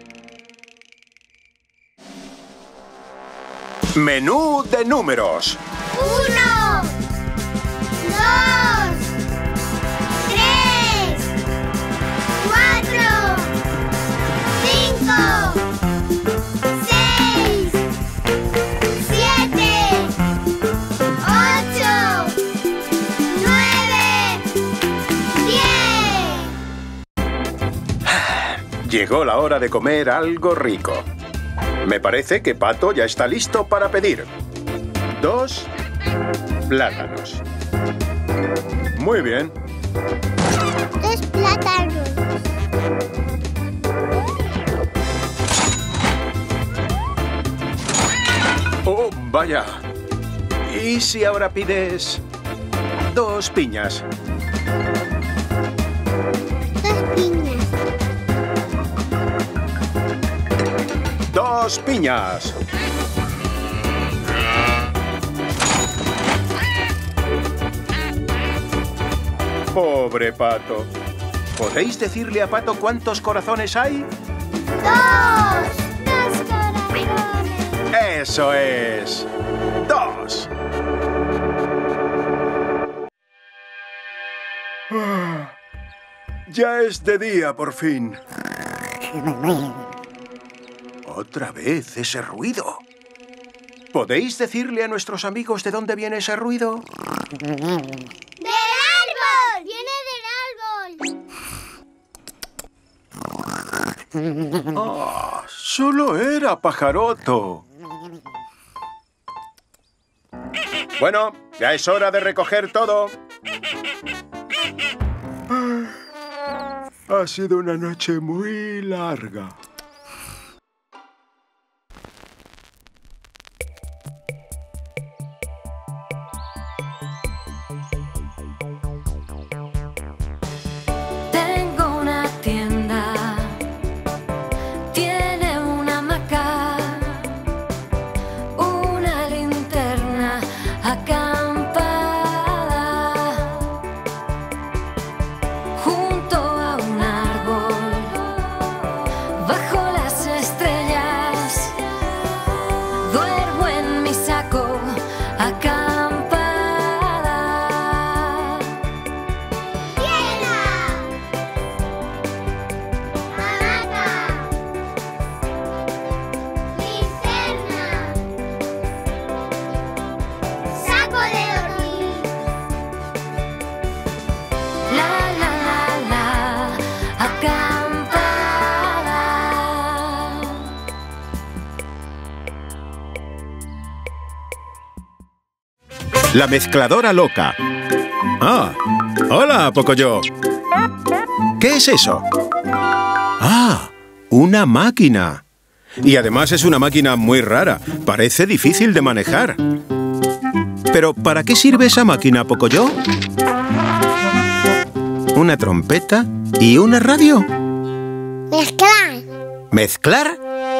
Menú de números. 1, 2, 3, 4, 5, 6, 7, 8, 9, 10. Llegó la hora de comer algo rico. Me parece que Pato ya está listo para pedir 2 plátanos, Muy bien. 2 plátanos. Oh, vaya. ¿Y si ahora pides 2 piñas? 2 piñas. 2 piñas. Pobre Pato. ¿Podéis decirle a Pato cuántos corazones hay? 2 corazones. ¡Eso es! 2. Ya es de día, por fin. Otra vez ese ruido. ¿Podéis decirle a nuestros amigos de dónde viene ese ruido? ¡Del árbol! ¡Viene del árbol! ¡Ah! ¡Solo era pajaroto! Bueno, ya es hora de recoger todo. Ha sido una noche muy larga. Tengo una tienda, tiene una hamaca, una linterna acampada junto a un árbol, bajo las estrellas, duermo en mi saco acampada. La la la la, acampada. La mezcladora loca. Ah, hola, Pocoyo. ¿Qué es eso? Ah, una máquina. Y además es una máquina muy rara. Parece difícil de manejar. Pero, ¿para qué sirve esa máquina, Pocoyo? ¿Una trompeta y una radio? Mezclar. ¿Mezclar?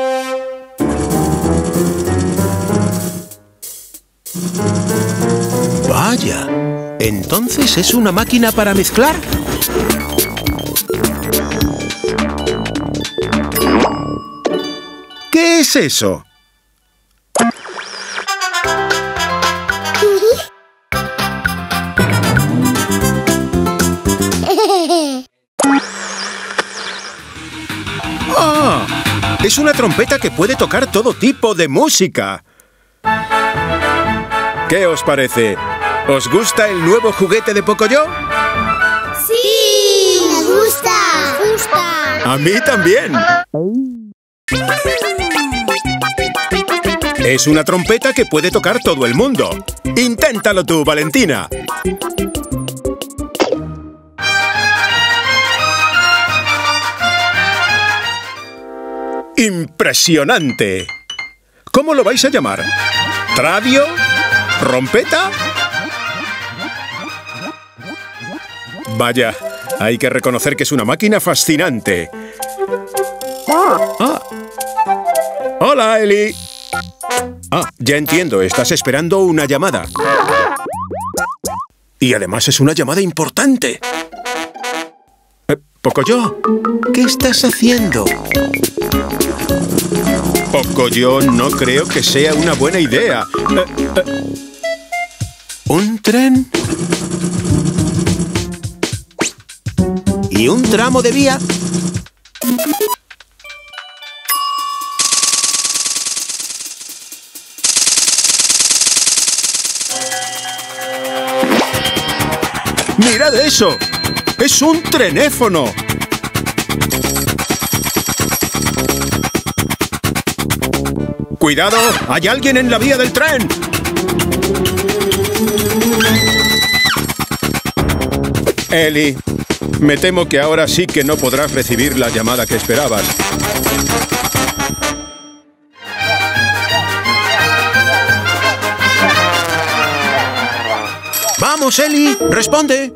Vaya, ¿entonces es una máquina para mezclar? ¿Qué es eso? ¡Ah! Es una trompeta que puede tocar todo tipo de música. ¿Qué os parece? ¿Os gusta el nuevo juguete de Pocoyo? ¡Sí! ¡Me gusta! ¡Me gusta! ¡A mí también! Es una trompeta que puede tocar todo el mundo. ¡Inténtalo tú, Valentina! ¡Impresionante! ¿Cómo lo vais a llamar? ¿Radio? ¿Rompeta? Vaya, hay que reconocer que es una máquina fascinante. Ah. ¡Hola, Eli! Ah, ya entiendo, estás esperando una llamada. Y además es una llamada importante. Pocoyo, ¿qué estás haciendo? Pocoyo, no creo que sea una buena idea. ¿Un tren? ¿Y un tramo de vía? ¡Mirad eso! ¡Es un trenéfono! ¡Cuidado! ¡Hay alguien en la vía del tren! Eli, me temo que ahora sí que no podrás recibir la llamada que esperabas. ¡Vamos, Eli! ¡Responde!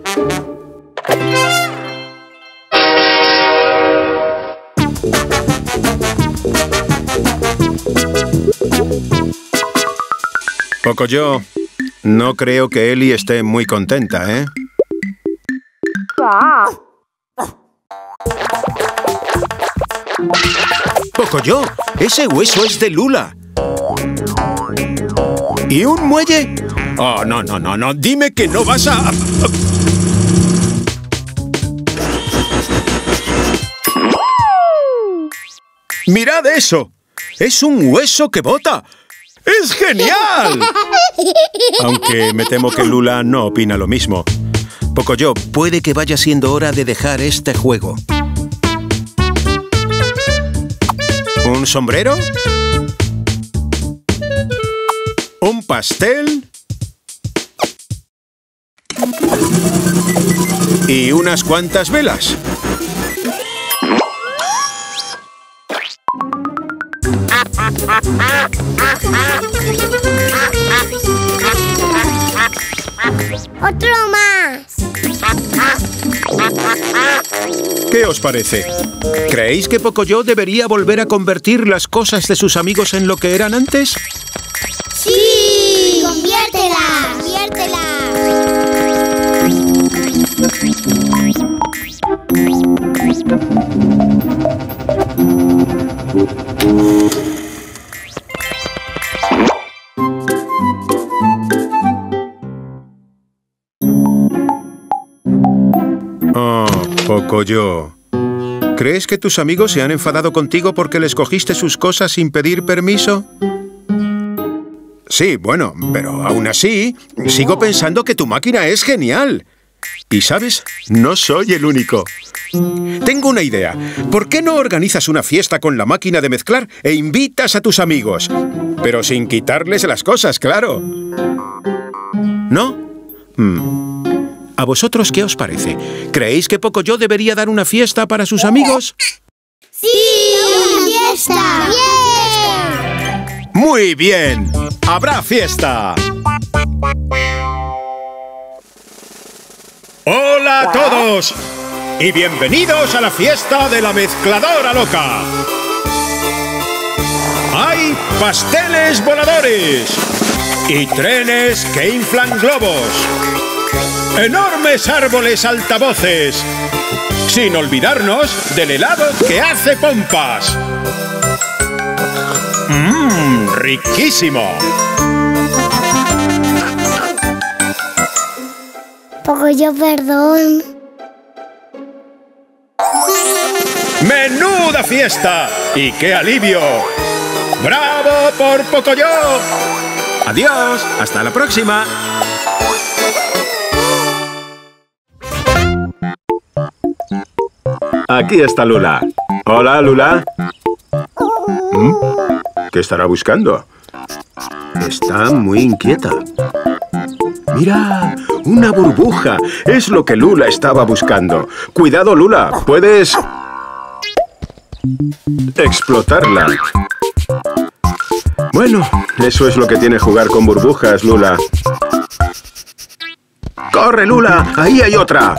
Pocoyo, no creo que Eli esté muy contenta, ¿eh? Pocoyo, ese hueso es de Lula. ¿Y un muelle? Oh, no, no, no, no. Dime que no vas a... ¡Mirad eso! ¡Es un hueso que bota! ¡Es genial! Aunque me temo que Lula no opina lo mismo. Pocoyo, puede que vaya siendo hora de dejar este juego. ¿Un sombrero? ¿Un pastel? ¿Y unas cuantas velas? ¡Otro más! ¿Qué os parece? ¿Creéis que Pocoyo debería volver a convertir las cosas de sus amigos en lo que eran antes? ¡Sí! ¡Conviértela! ¡Conviértela! Oh, Pocoyo. ¿Crees que tus amigos se han enfadado contigo porque les cogiste sus cosas sin pedir permiso? Sí, bueno, pero aún así, sigo pensando que tu máquina es genial. Y, ¿sabes? No soy el único. Tengo una idea. ¿Por qué no organizas una fiesta con la máquina de mezclar e invitas a tus amigos? Pero sin quitarles las cosas, claro. ¿No? ¿A vosotros qué os parece? ¿Creéis que Pocoyo debería dar una fiesta para sus amigos? ¡Sí! ¡Una fiesta! ¡Bien! ¡Muy bien! ¡Habrá fiesta! ¡Hola a todos! Y bienvenidos a la fiesta de la mezcladora loca. Hay pasteles voladores y trenes que inflan globos. Enormes árboles altavoces, sin olvidarnos del helado que hace pompas. ¡Riquísimo! Pocoyo, perdón. ¡Menuda fiesta! ¡Y qué alivio! ¡Bravo por Pocoyo! ¡Adiós! ¡Hasta la próxima! Aquí está Lula. Hola, Lula. ¿Qué estará buscando? Está muy inquieta. ¡Mira! ¡Una burbuja! Es lo que Lula estaba buscando. ¡Cuidado, Lula! ¡Puedes explotarla! Bueno, eso es lo que tiene jugar con burbujas, Lula. ¡Corre, Lula! ¡Ahí hay otra!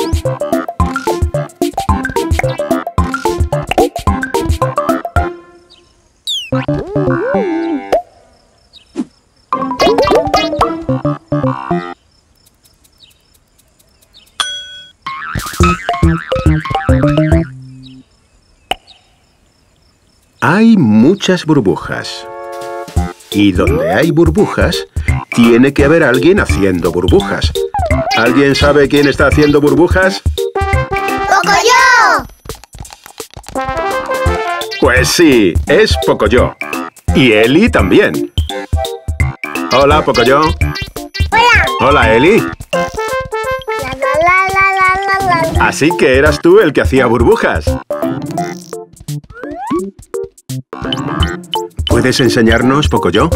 Hay muchas burbujas. Y donde hay burbujas, tiene que haber alguien haciendo burbujas. ¿Alguien sabe quién está haciendo burbujas? ¡Pocoyo! Pues sí, es Pocoyo. Y Eli también. Hola, Pocoyo. ¡Hola! Hola, Eli. La, la, la, la, la, la. Así que eras tú el que hacía burbujas. ¿Puedes enseñarnos, Pocoyo?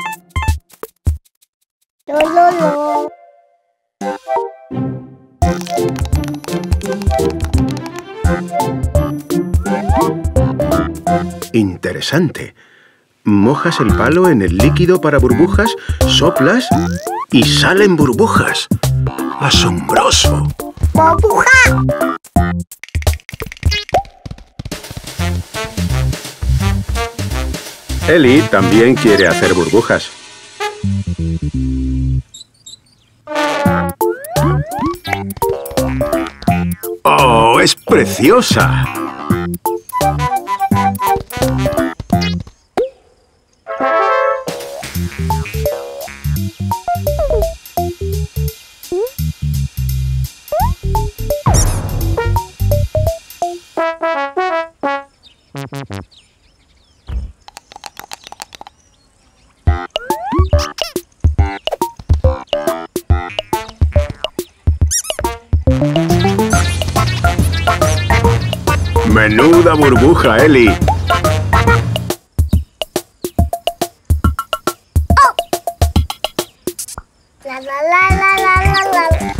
Lo, lo, lo. Interesante. Mojas el palo en el líquido para burbujas, soplas y salen burbujas. ¡Asombroso! ¡Burbuja! Ellie también quiere hacer burbujas. ¡Oh, es preciosa! ¡Menuda burbuja, Ellie! La la la la la la la.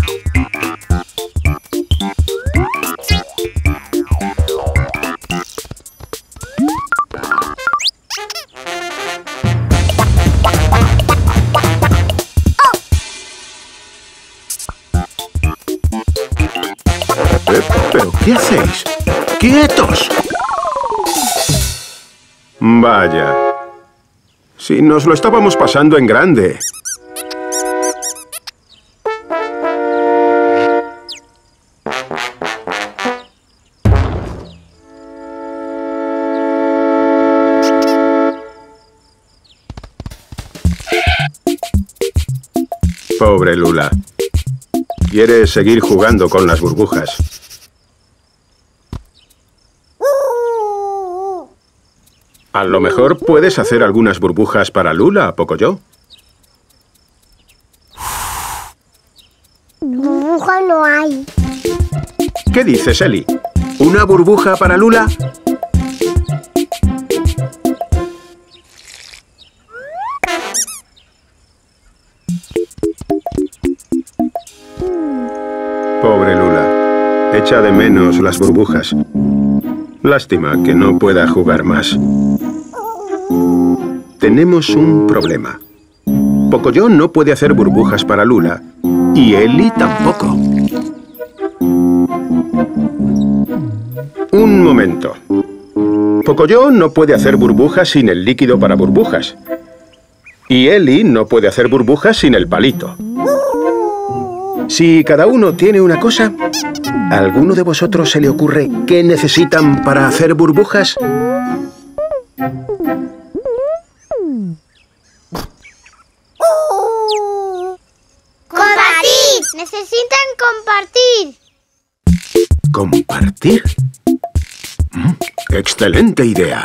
¿Pero qué hacéis? ¡Quietos! Vaya. Si nos lo estábamos pasando en grande. Pobre Lula. Quiere seguir jugando con las burbujas. A lo mejor puedes hacer algunas burbujas para Lula, Pocoyo. Burbuja no hay. ¿Qué dices, Ellie? ¿Una burbuja para Lula? Pobre Lula. Echa de menos las burbujas. Lástima que no pueda jugar más. Tenemos un problema. Pocoyo no puede hacer burbujas para Lula. Y Ellie tampoco. Un momento. Pocoyo no puede hacer burbujas sin el líquido para burbujas. Y Ellie no puede hacer burbujas sin el palito. Si cada uno tiene una cosa, ¿a alguno de vosotros se le ocurre qué necesitan para hacer burbujas? ¡Compartir! ¡Necesitan compartir! ¿Compartir? ¡Excelente idea!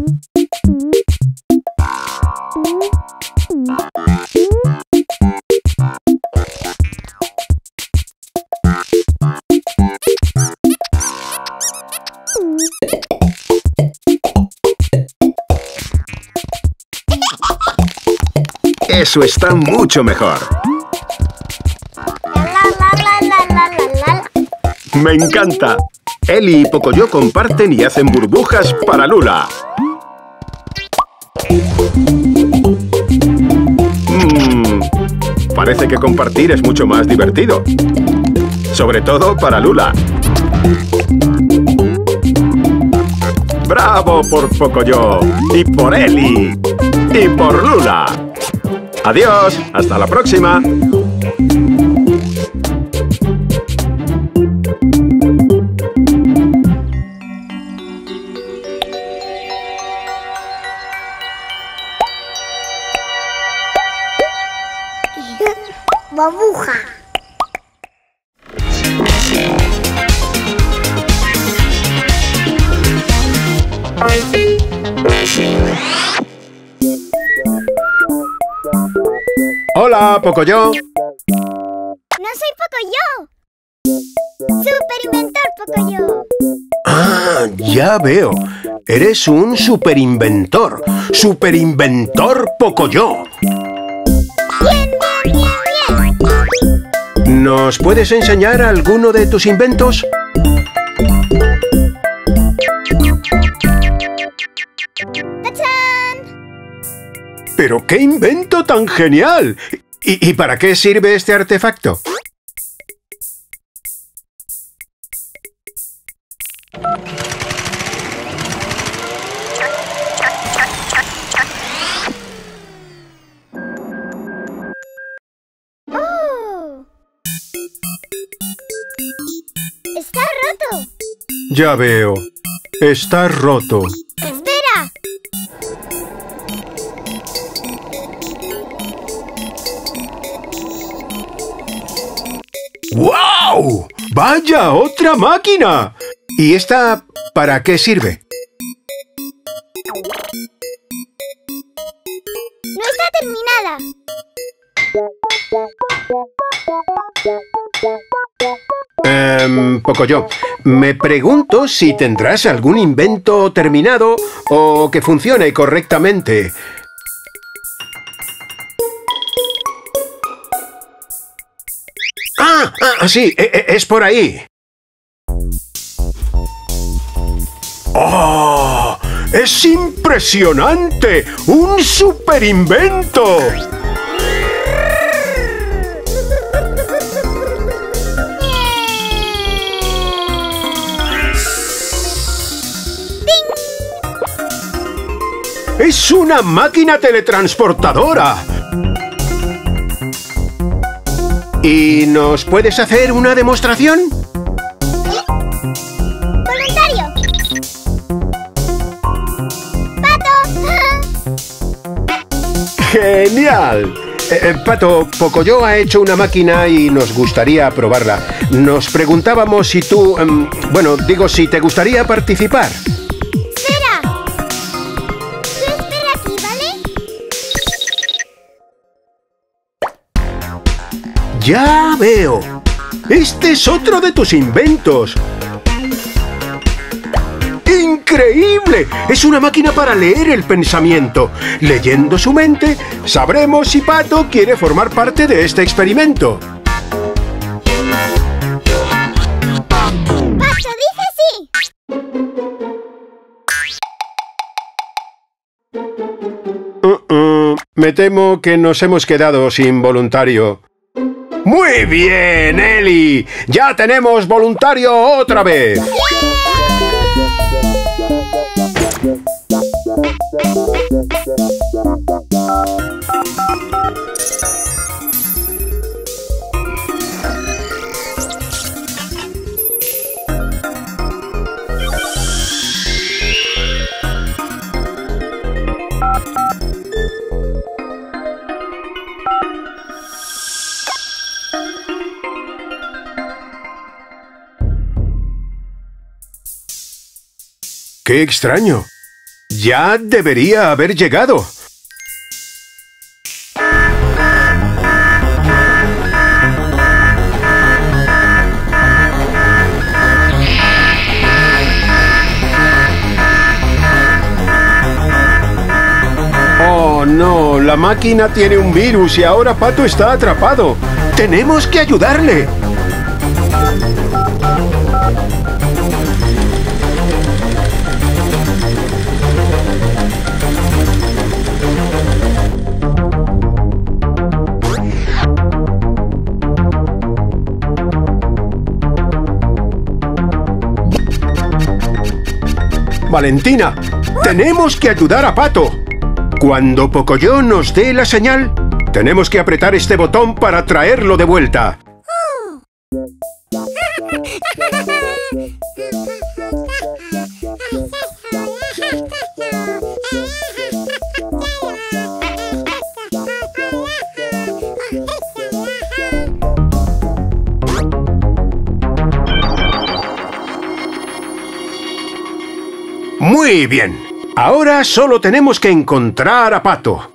Eso está mucho mejor. La la la la la la la. ¡Me encanta! Ellie y Pocoyo comparten y hacen burbujas para Lula. Parece que compartir es mucho más divertido. Sobre todo para Lula. ¡Bravo por Pocoyo! ¡Y por Ellie! ¡Y por Lula! ¡Adiós! ¡Hasta la próxima! Burbuja. ¡Hola, Pocoyo! No soy Pocoyo. Superinventor Pocoyo. ¡Ah, ya veo! Eres un superinventor. ¡Superinventor Pocoyo! Bien, bien, bien, bien. ¿Nos puedes enseñar alguno de tus inventos? ¡Tachán! ¡Pero qué invento tan genial! ¿Y para qué sirve este artefacto? ¡Oh! ¡Está roto! Ya veo. Está roto. ¡Espera! ¡Guau! ¡Vaya, otra máquina! ¿Y esta para qué sirve? ¡No está terminada! Pocoyo, me pregunto si tendrás algún invento terminado o que funcione correctamente. Sí, es por ahí. ¡Oh! ¡Es impresionante! ¡Un superinvento! ¡Es una máquina teletransportadora! ¿Y nos puedes hacer una demostración? ¡Voluntario! ¡Pato! ¡Genial! Pato, Pocoyo ha hecho una máquina y nos gustaría probarla. Nos preguntábamos si tú... si te gustaría participar. ¡Espera! Tú espera aquí, ¿vale? ¡Ya veo! ¡Este es otro de tus inventos! ¡Increíble! Es una máquina para leer el pensamiento. Leyendo su mente, sabremos si Pato quiere formar parte de este experimento. ¡Pato, dice sí! Me temo que nos hemos quedado sin voluntario. ¡Muy bien, Eli! ¡Ya tenemos voluntario otra vez! ¡Qué extraño! ¡Ya debería haber llegado! ¡Oh, no! La máquina tiene un virus y ahora Pato está atrapado. ¡Tenemos que ayudarle! Valentina, tenemos que ayudar a Pato. Cuando Pocoyo nos dé la señal, tenemos que apretar este botón para traerlo de vuelta. Muy bien. Ahora solo tenemos que encontrar a Pato.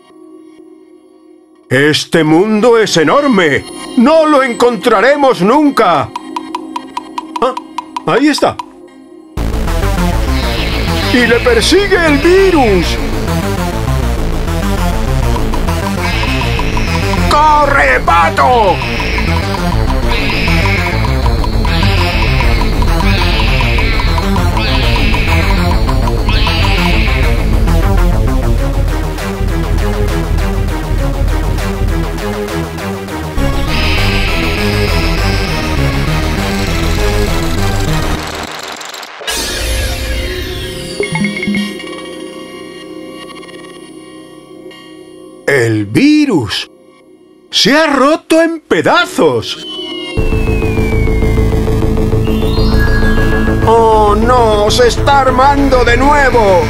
¡Este mundo es enorme! ¡No lo encontraremos nunca! ¡Ah! ¡Ahí está! ¡Y le persigue el virus! ¡Corre, Pato! virus! ¡Se ha roto en pedazos! ¡Oh, no! ¡Se está armando de nuevo!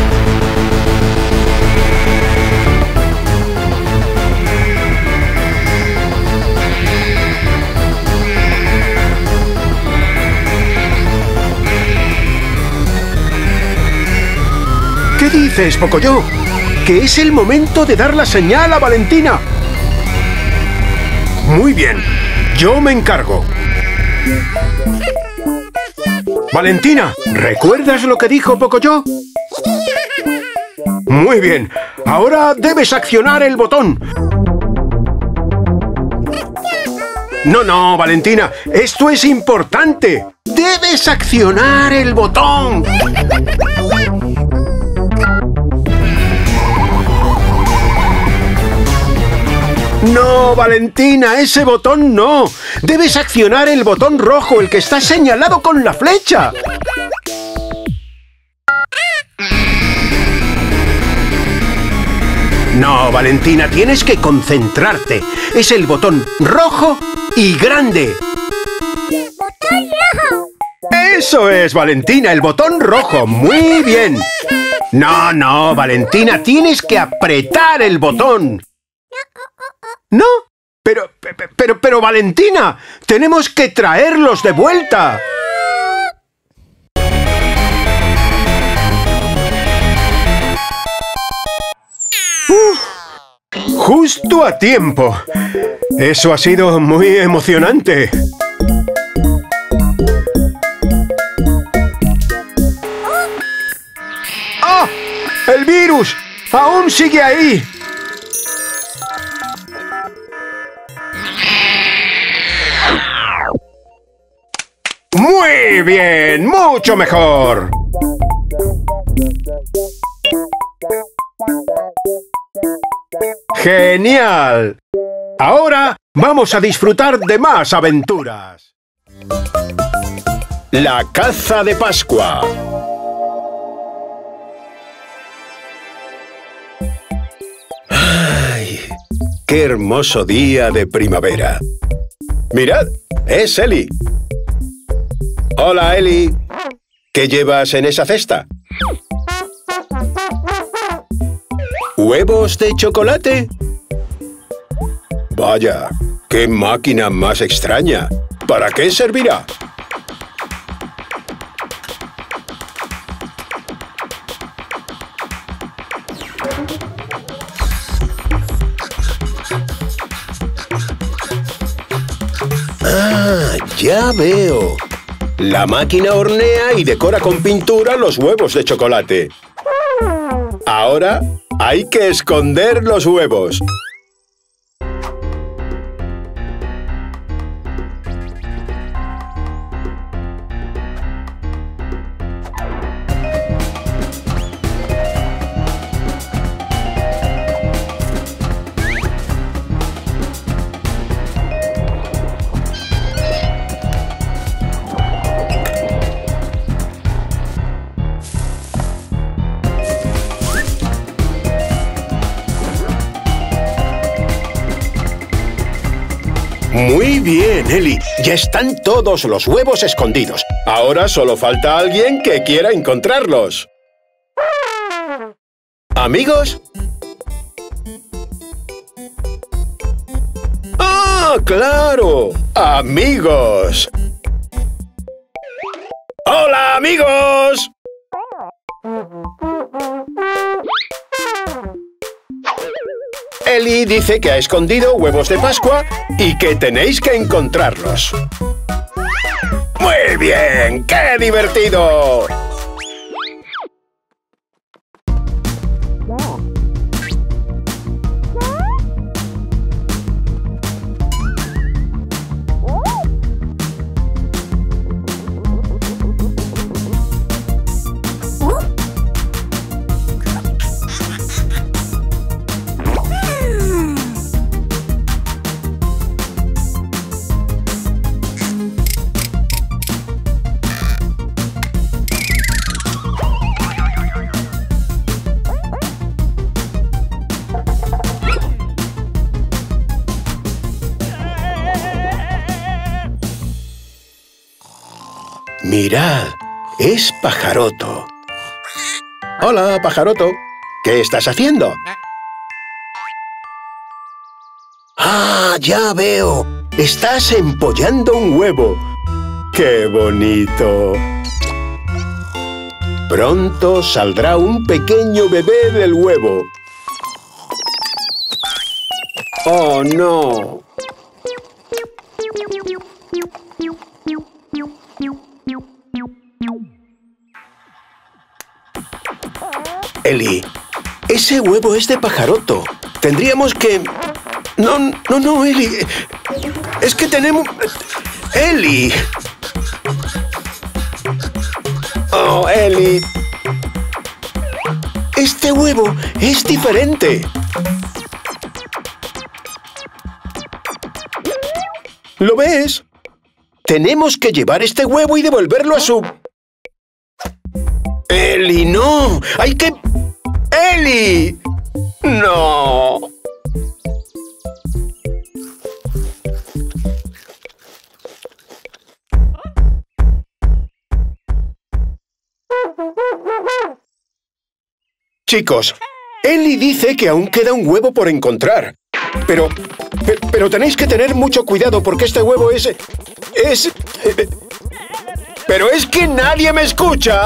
¿Qué dices, Pocoyo? Que es el momento de dar la señal a Valentina. Muy bien, yo me encargo. Valentina, ¿recuerdas lo que dijo Pocoyo? Muy bien, ahora debes accionar el botón. No, Valentina, esto es importante. Debes accionar el botón. No, Valentina, ese botón no. Debes accionar el botón rojo, el que está señalado con la flecha. No, Valentina, tienes que concentrarte. Es el botón rojo y grande. ¡El botón rojo! Eso es, Valentina, el botón rojo. Muy bien. No, Valentina, tienes que apretar el botón. No, pero Valentina, tenemos que traerlos de vuelta. Justo a tiempo. Eso ha sido muy emocionante. ¡Ah! ¡El virus! ¡Aún sigue ahí! ¡Muy bien! ¡Mucho mejor! ¡Genial! Ahora vamos a disfrutar de más aventuras. La caza de Pascua. ¡Ay! ¡Qué hermoso día de primavera! ¡Mirad! ¡Es Eli! Hola, Eli. ¿Qué llevas en esa cesta? ¿Huevos de chocolate? Vaya, qué máquina más extraña. ¿Para qué servirá? Ah, ya veo. La máquina hornea y decora con pintura los huevos de chocolate. Ahora hay que esconder los huevos. Muy bien, Eli. Ya están todos los huevos escondidos. Ahora solo falta alguien que quiera encontrarlos. ¿Amigos? ¡Ah, claro! ¡Amigos! ¡Hola, amigos! Eli dice que ha escondido huevos de Pascua y que tenéis que encontrarlos. ¡Muy bien! ¡Qué divertido! Mirad, es Pajaroto. Hola, Pajaroto. ¿Qué estás haciendo? ¡Ah, ya veo! Estás empollando un huevo. ¡Qué bonito! Pronto saldrá un pequeño bebé del huevo. ¡Oh, no! Eli, ese huevo es de Pajaroto. Tendríamos que... No, Eli. Es que tenemos... ¡Eli! ¡Oh, Eli! Este huevo es diferente. ¿Lo ves? Tenemos que llevar este huevo y devolverlo a su... ¡Eli, no! ¡Hay que... ¡Eli! ¡No! Chicos, Eli dice que aún queda un huevo por encontrar. Pero tenéis que tener mucho cuidado porque este huevo es... Pero es que nadie me escucha.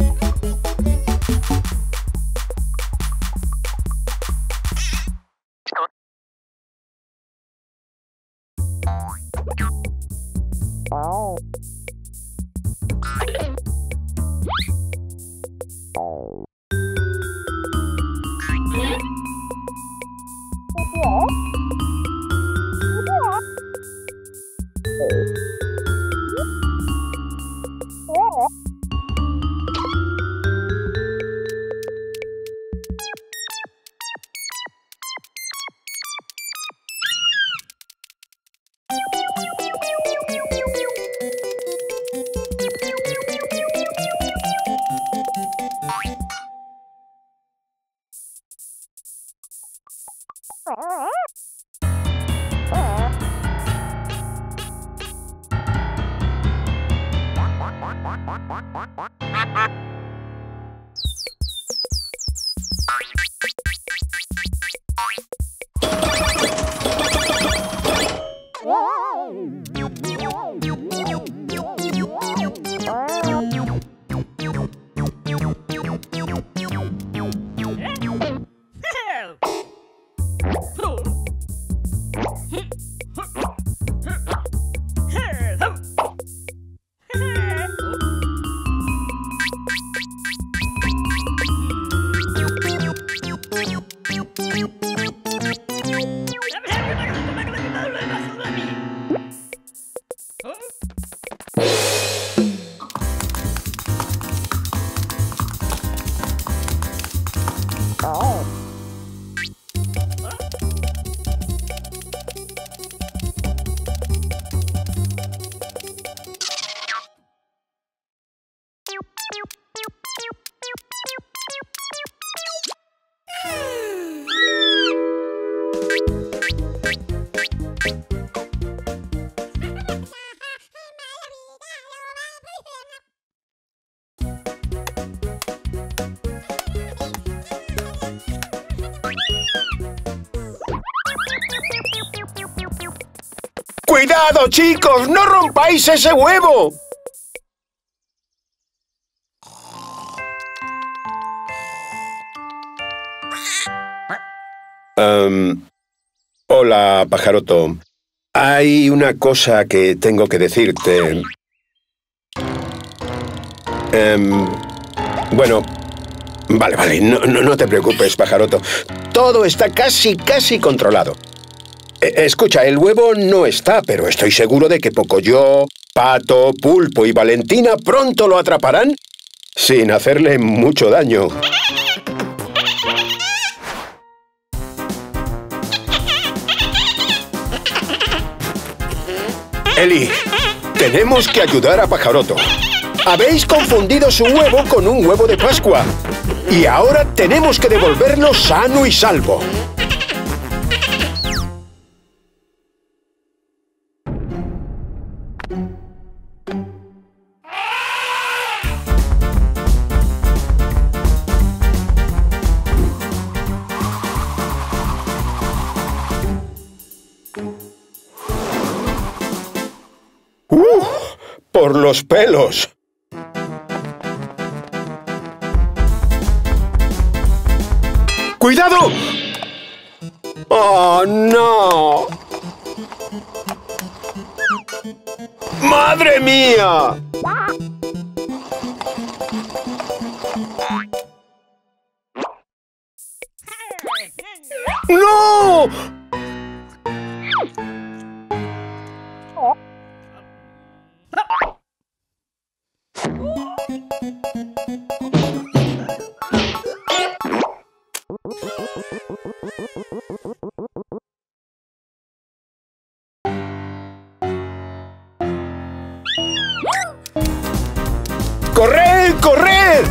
¡Cuidado, chicos! ¡No rompáis ese huevo! Hola, Pajaroto. Hay una cosa que tengo que decirte. Bueno, vale, no te preocupes, Pajaroto. Todo está casi controlado. Escucha, el huevo no está, pero estoy seguro de que Pocoyo, Pato, Pulpo y Valentina pronto lo atraparán sin hacerle mucho daño. Eli, tenemos que ayudar a Pajaroto. Habéis confundido su huevo con un huevo de Pascua. Y ahora tenemos que devolverlo sano y salvo. los pelos. ¡Cuidado! ¡Oh, no! ¡Madre mía! ¡No! ¡Corred! ¡Corred!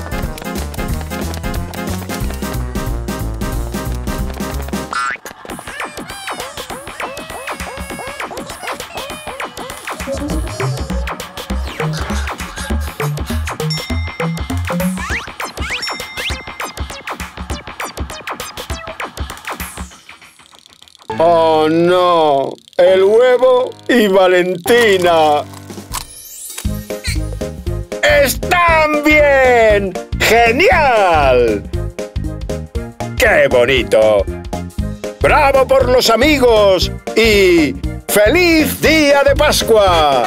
¡Oh, no! ¡El huevo y Valentina! ¡Están bien! ¡Genial! ¡Qué bonito! ¡Bravo por los amigos! ¡Y feliz día de Pascua!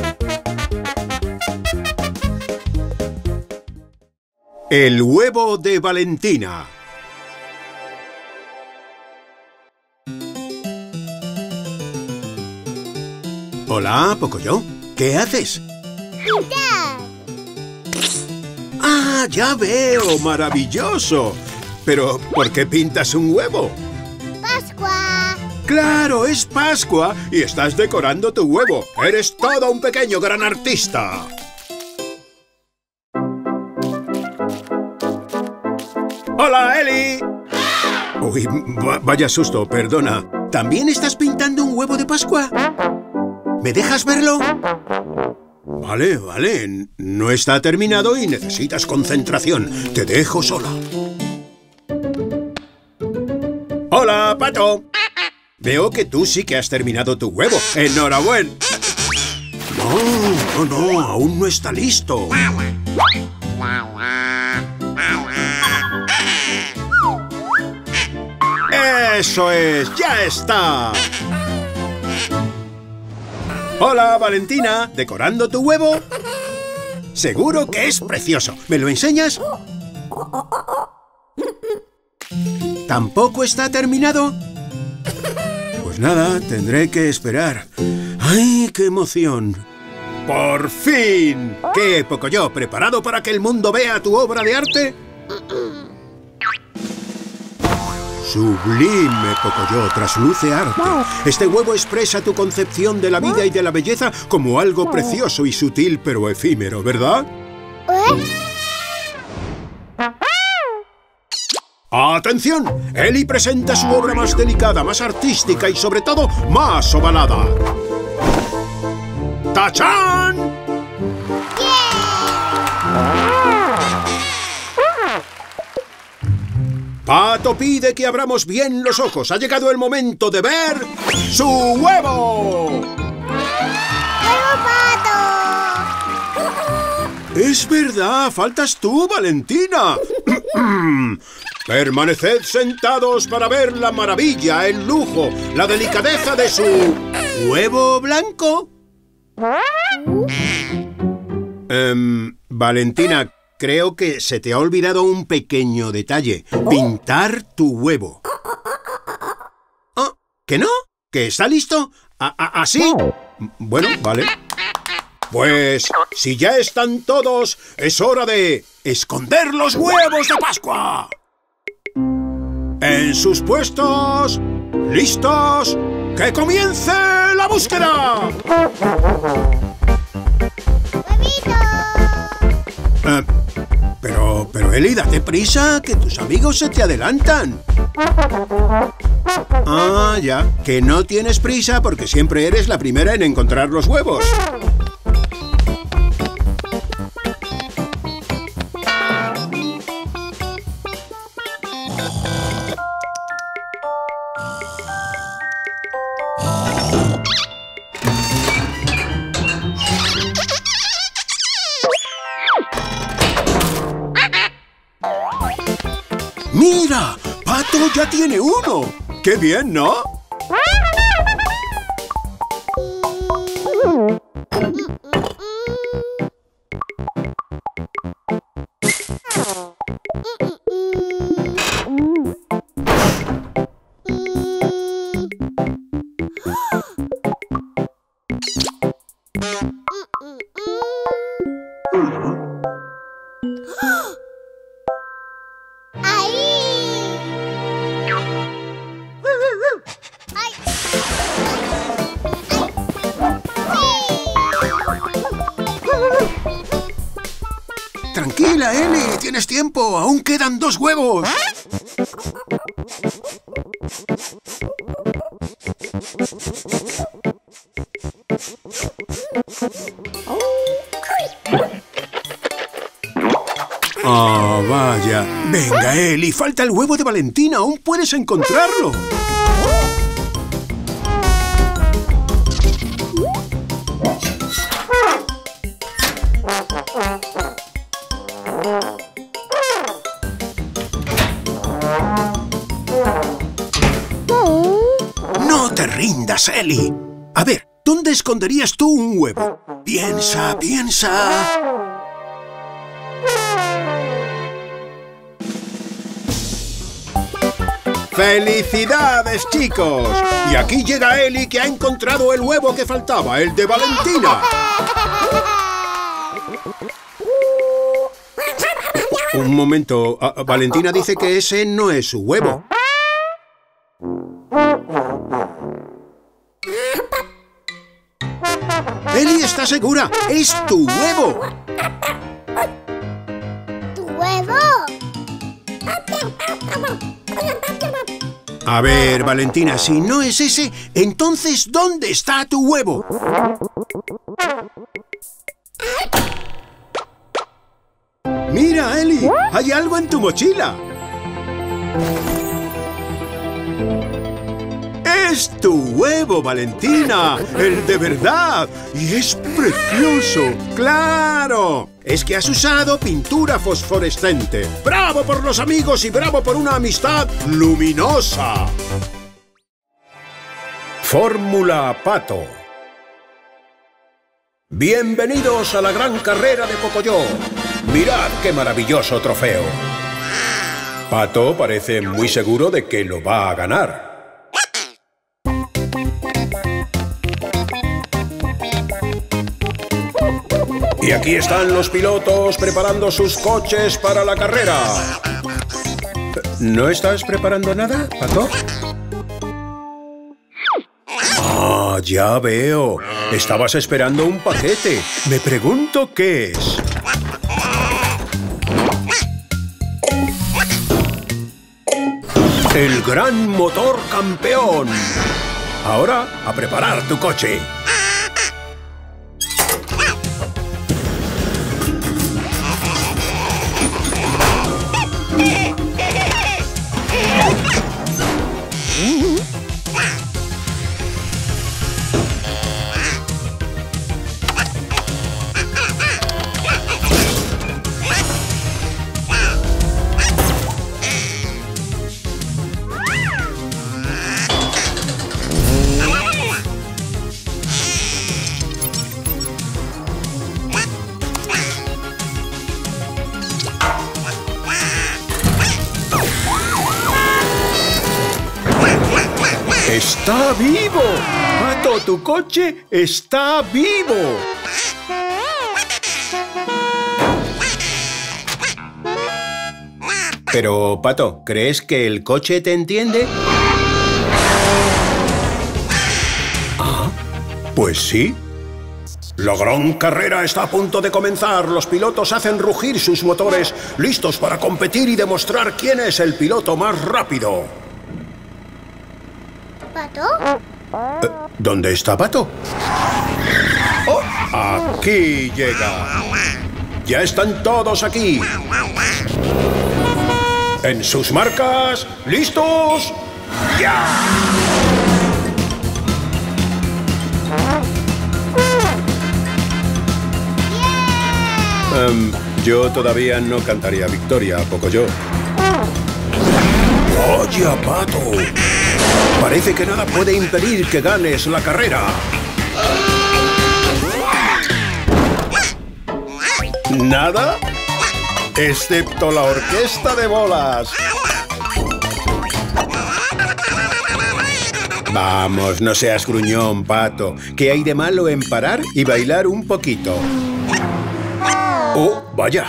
El huevo de Valentina. Hola, Pocoyo. ¿Qué haces? ¡Pintar! ¡Ah, ya veo! ¡Maravilloso! Pero, ¿por qué pintas un huevo? ¡Pascua! ¡Claro, es Pascua! Y estás decorando tu huevo. ¡Eres todo un pequeño gran artista! ¡Hola, Eli! Uy, vaya susto, perdona. ¿También estás pintando un huevo de Pascua? ¿Me dejas verlo? Vale, vale. No está terminado y necesitas concentración. Te dejo sola. ¡Hola, Pato! Veo que tú sí que has terminado tu huevo. ¡Enhorabuena! No, no, no. Aún no está listo. ¡Eso es! ¡Ya está! Hola, Valentina. ¿Decorando tu huevo? Seguro que es precioso. ¿Me lo enseñas? ¿Tampoco está terminado? Pues nada, tendré que esperar. ¡Ay, qué emoción! ¡Por fin! ¿Qué, Pocoyo? ¿Preparado para que el mundo vea tu obra de arte? Sublime, Pocoyo, trasluce arte. Este huevo expresa tu concepción de la vida y de la belleza como algo precioso y sutil pero efímero, ¿verdad? ¡Atención! Eli presenta su obra más delicada, más artística y, sobre todo, más ovalada. ¡Tachán! Pato pide que abramos bien los ojos. Ha llegado el momento de ver su huevo. ¡Huevo Pato! Es verdad, faltas tú, Valentina. Permaneced sentados para ver la maravilla, el lujo, la delicadeza de su huevo blanco. Valentina, creo que se te ha olvidado un pequeño detalle. Pintar tu huevo. ¿Oh? ¿Que no? ¿Que está listo? ¿Así? Bueno, vale. Pues, si ya están todos, es hora de esconder los huevos de Pascua. En sus puestos, listos, ¡que comience la búsqueda! Pero Eli, date prisa, que tus amigos se te adelantan. Ah, ya, que no tienes prisa porque siempre eres la primera en encontrar los huevos. ¡Mira! ¡Pato ya tiene uno! ¡Qué bien!, ¿no? Tranquila, Eli, tienes tiempo. Aún quedan 2 huevos. Ah, vaya. Venga, Eli, falta el huevo de Valentina. Aún puedes encontrarlo. No te rindas, Eli. A ver, ¿dónde esconderías tú un huevo? Piensa, piensa. ¡Felicidades, chicos! Y aquí llega Eli, que ha encontrado el huevo que faltaba, el de Valentina. Un momento, Valentina dice que ese no es su huevo. Eli está segura, es tu huevo. ¿Tu huevo? A ver, Valentina, si no es ese, entonces ¿dónde está tu huevo? Mira, Eli, hay algo en tu mochila. ¡Es tu huevo, Valentina! ¡El de verdad! ¡Y es precioso! ¡Claro! Es que has usado pintura fosforescente. ¡Bravo por los amigos y bravo por una amistad luminosa! Fórmula Pato. Bienvenidos a la gran carrera de Pocoyo. Mirad qué maravilloso trofeo. Pato parece muy seguro de que lo va a ganar. Y aquí están los pilotos preparando sus coches para la carrera. ¿No estás preparando nada, Pato? Ah, ya veo. Estabas esperando un paquete. Me pregunto qué es. El gran motor campeón. Ahora, a preparar tu coche. ¡Está vivo! ¡Pato, tu coche está vivo! Pero, Pato, ¿crees que el coche te entiende? Ah, pues sí. La gran carrera está a punto de comenzar. Los pilotos hacen rugir sus motores, listos para competir y demostrar quién es el piloto más rápido. ¿Pato? ¿Dónde está Pato? ¡Oh! Aquí llega. Ya están todos aquí. En sus marcas, ¿listos? ¡Ya! Yo todavía no cantaría victoria, Pocoyo. ¡Vaya, Pato! Parece que nada puede impedir que ganes la carrera. ¿Nada? Excepto la orquesta de bolas. Vamos, no seas gruñón, Pato. ¿Qué hay de malo en parar y bailar un poquito? ¡Oh, vaya!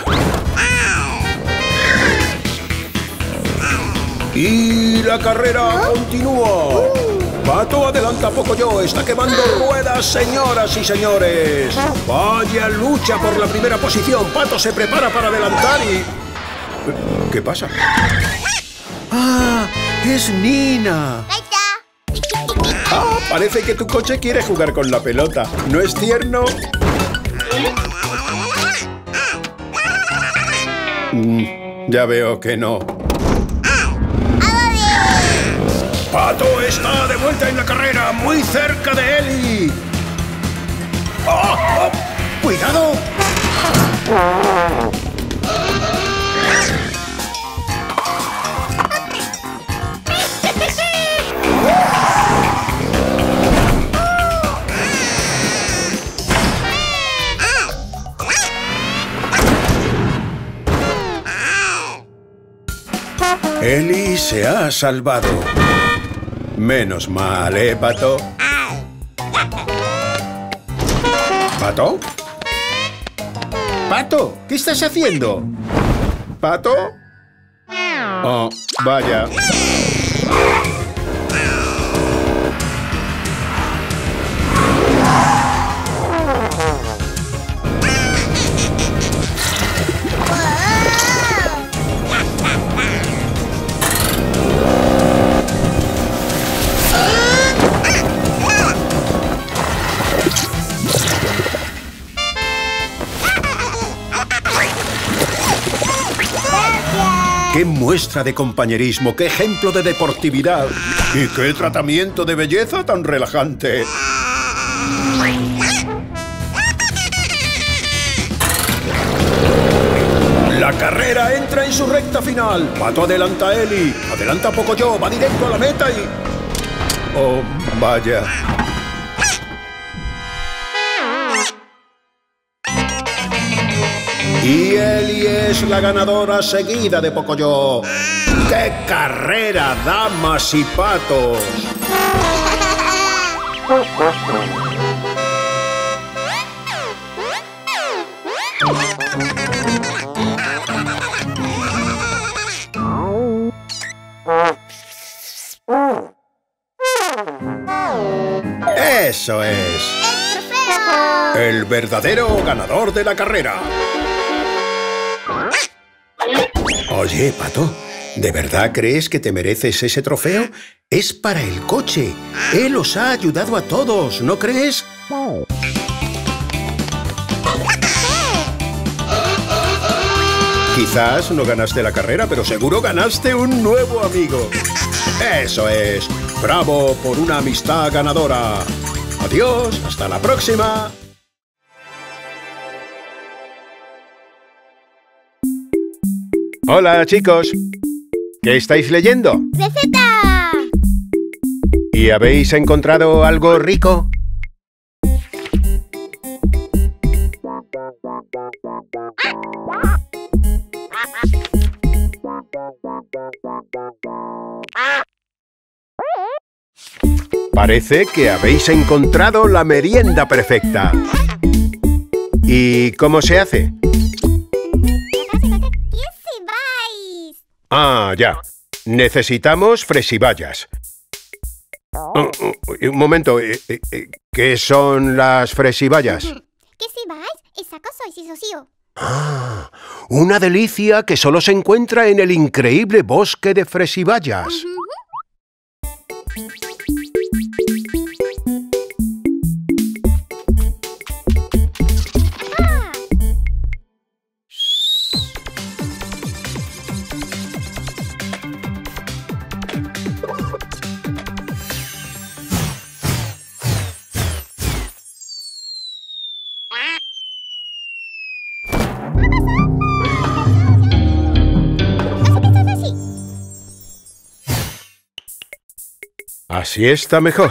¡Y la carrera continúa! Pato adelanta Pocoyo, está quemando ruedas, señoras y señores. ¡Vaya lucha por la primera posición! Pato se prepara para adelantar y... ¿Qué pasa? ¡Ah! ¡Es Nina! ¡Ah! Parece que tu coche quiere jugar con la pelota. ¿No es tierno? Ya veo que no. Pato está de vuelta en la carrera, muy cerca de Eli. ¡Oh! ¡Oh! ¡Cuidado! Eli se ha salvado. Menos mal, Pato? ¿Pato? ¿Pato? ¿Qué estás haciendo? ¿Pato? Oh, vaya. ¡Qué muestra de compañerismo! ¡Qué ejemplo de deportividad! ¡Y qué tratamiento de belleza tan relajante! La carrera entra en su recta final. Pato adelanta a Eli. Adelanta Pocoyo. Va directo a la meta y... ¡Oh, vaya! Y Eli es la ganadora seguida de Pocoyo. ¡Qué carrera, damas y patos! ¡Eso es! ¡El trofeo! El verdadero ganador de la carrera. Oye, Pato, ¿de verdad crees que te mereces ese trofeo? Es para el coche. Él os ha ayudado a todos, ¿no crees? Quizás no ganaste la carrera, pero seguro ganaste un nuevo amigo. ¡Eso es! ¡Bravo por una amistad ganadora! Adiós, hasta la próxima. Hola, chicos. ¿Qué estáis leyendo? ¡Receta! ¿Y habéis encontrado algo rico? Parece que habéis encontrado la merienda perfecta. ¿Y cómo se hace? Ah, ya. Necesitamos fresibayas. Un momento. ¿Qué son las fresibayas? ¿Qué si vais? Esa cosa es eso. Ah, una delicia que solo se encuentra en el increíble bosque de fresibayas. Así está mejor.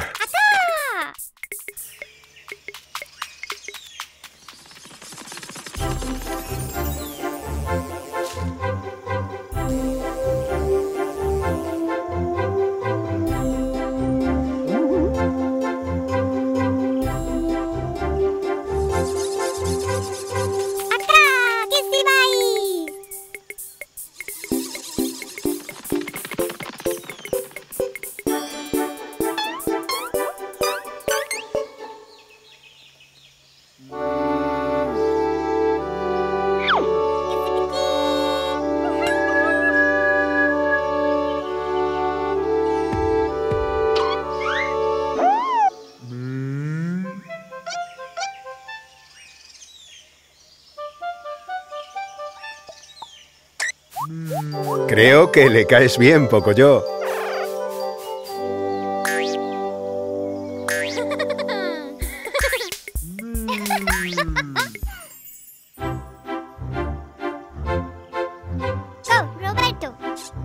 Creo que le caes bien, Pocoyo. Go, Roberto.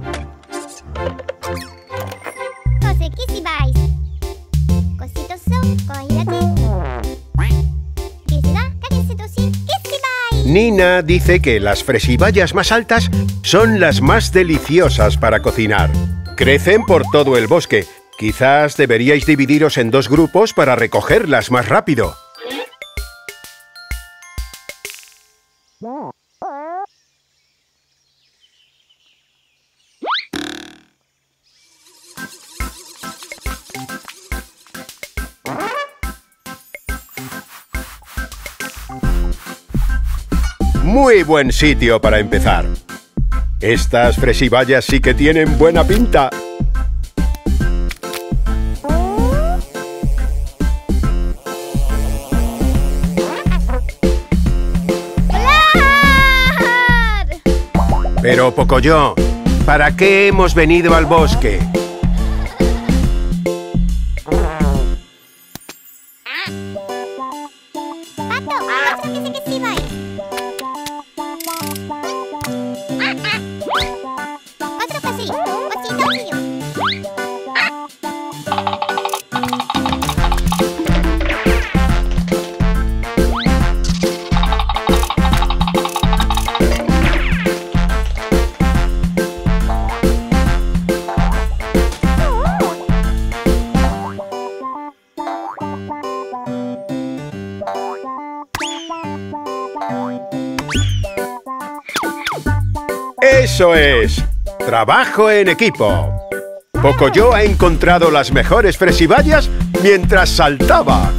Cose que si vais. Cositos son, coídate. Que se da, cáguense tosí, que si vais. Nina dice que las fresibayas más altas son las más deliciosas para cocinar. Crecen por todo el bosque. Quizás deberíais dividiros en 2 grupos para recogerlas más rápido. Muy buen sitio para empezar. Estas fresibayas sí que tienen buena pinta. Pero, Pocoyo, ¿para qué hemos venido al bosque? Pato, otro que si vais. Otro que sí, cosito mío. ¡Eso es! ¡Trabajo en equipo! Pocoyo ha encontrado las mejores fresibayas mientras saltaba.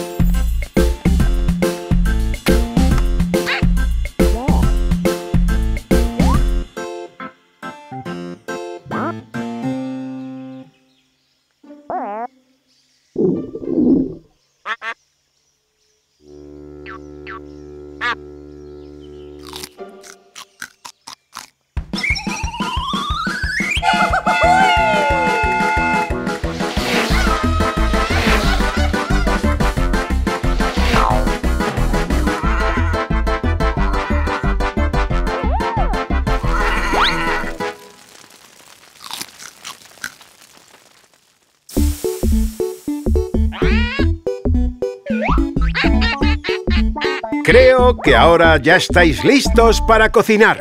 Creo que ahora ya estáis listos para cocinar.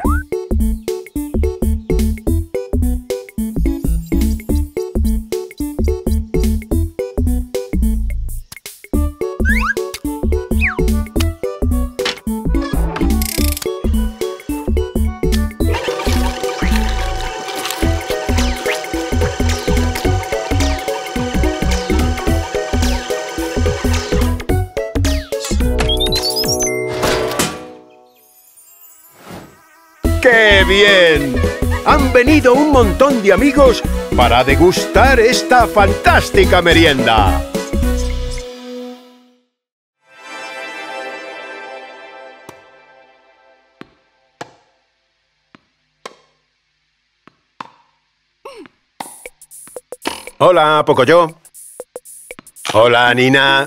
¡Qué bien! Han venido un montón de amigos para degustar esta fantástica merienda. Hola, Pocoyo. Hola, Nina.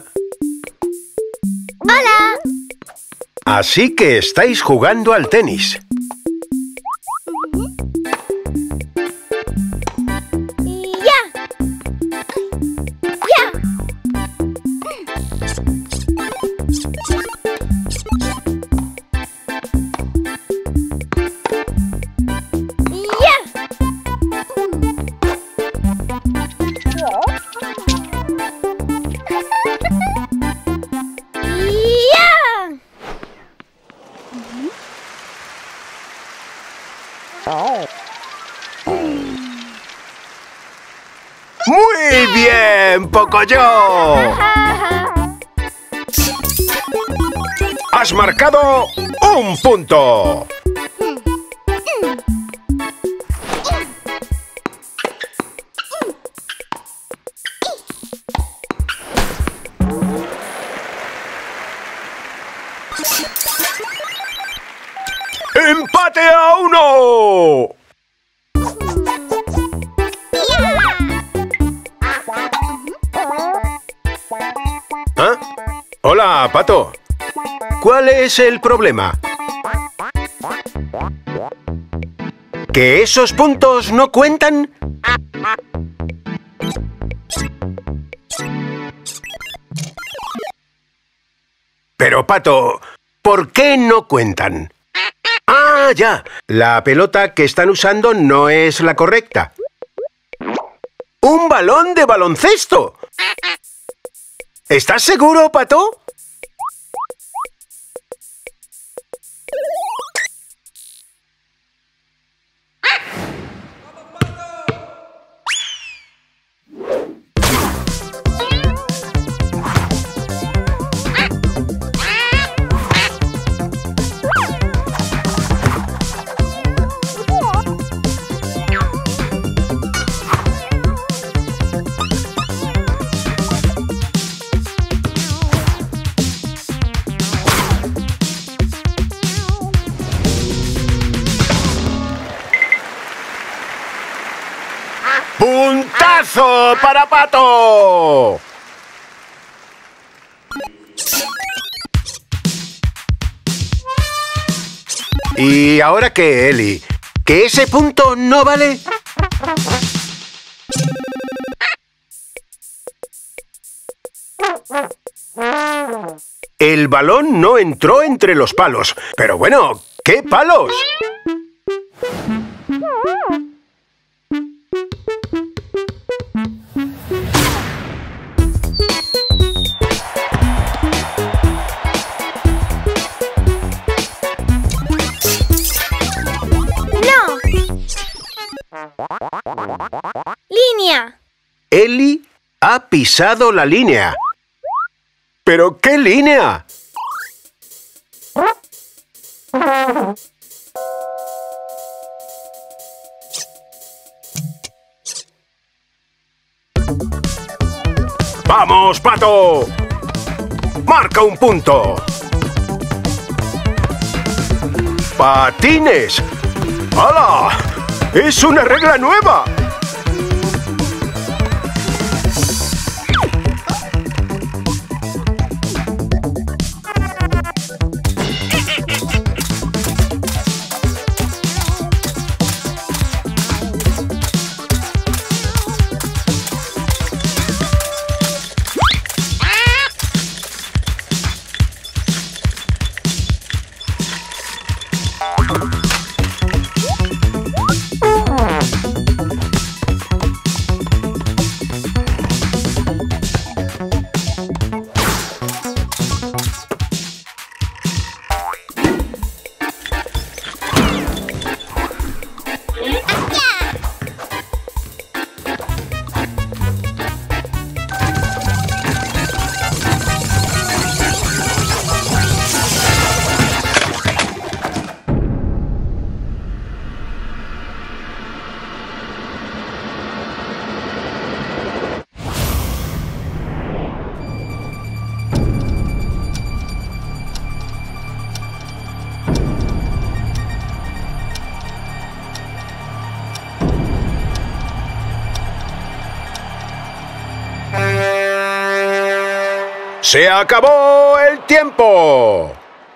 Hola. Así que estáis jugando al tenis. Y ya. ¡Muy bien, Pocoyo! ¡Has marcado un punto! ¡Empate a 1! ¿Ah? Hola, Pato. ¿Cuál es el problema? ¿Que esos puntos no cuentan? Pero, Pato, ¿por qué no cuentan? ¡Ah, ya! La pelota que están usando no es la correcta. ¡Un balón de baloncesto! ¿Estás seguro, Pato? ¡Puntazo para Pato! ¿Y ahora qué, Eli? ¿Que ese punto no vale? El balón no entró entre los palos. Pero bueno, ¿qué palos? ¡Línea! Eli ha pisado la línea. ¿Pero qué línea? ¡Vamos, Pato! ¡Marca un punto! ¡Patines! ¡Hala! ¡Es una regla nueva! ¡Se acabó el tiempo!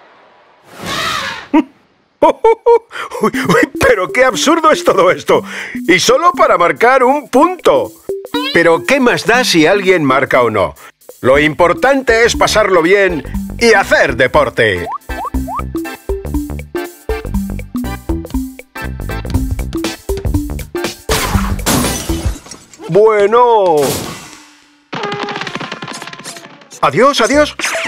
¡Pero qué absurdo es todo esto! ¡Y solo para marcar un punto! Pero ¿qué más da si alguien marca o no? Lo importante es pasarlo bien y hacer deporte. Bueno... Adiós, adiós.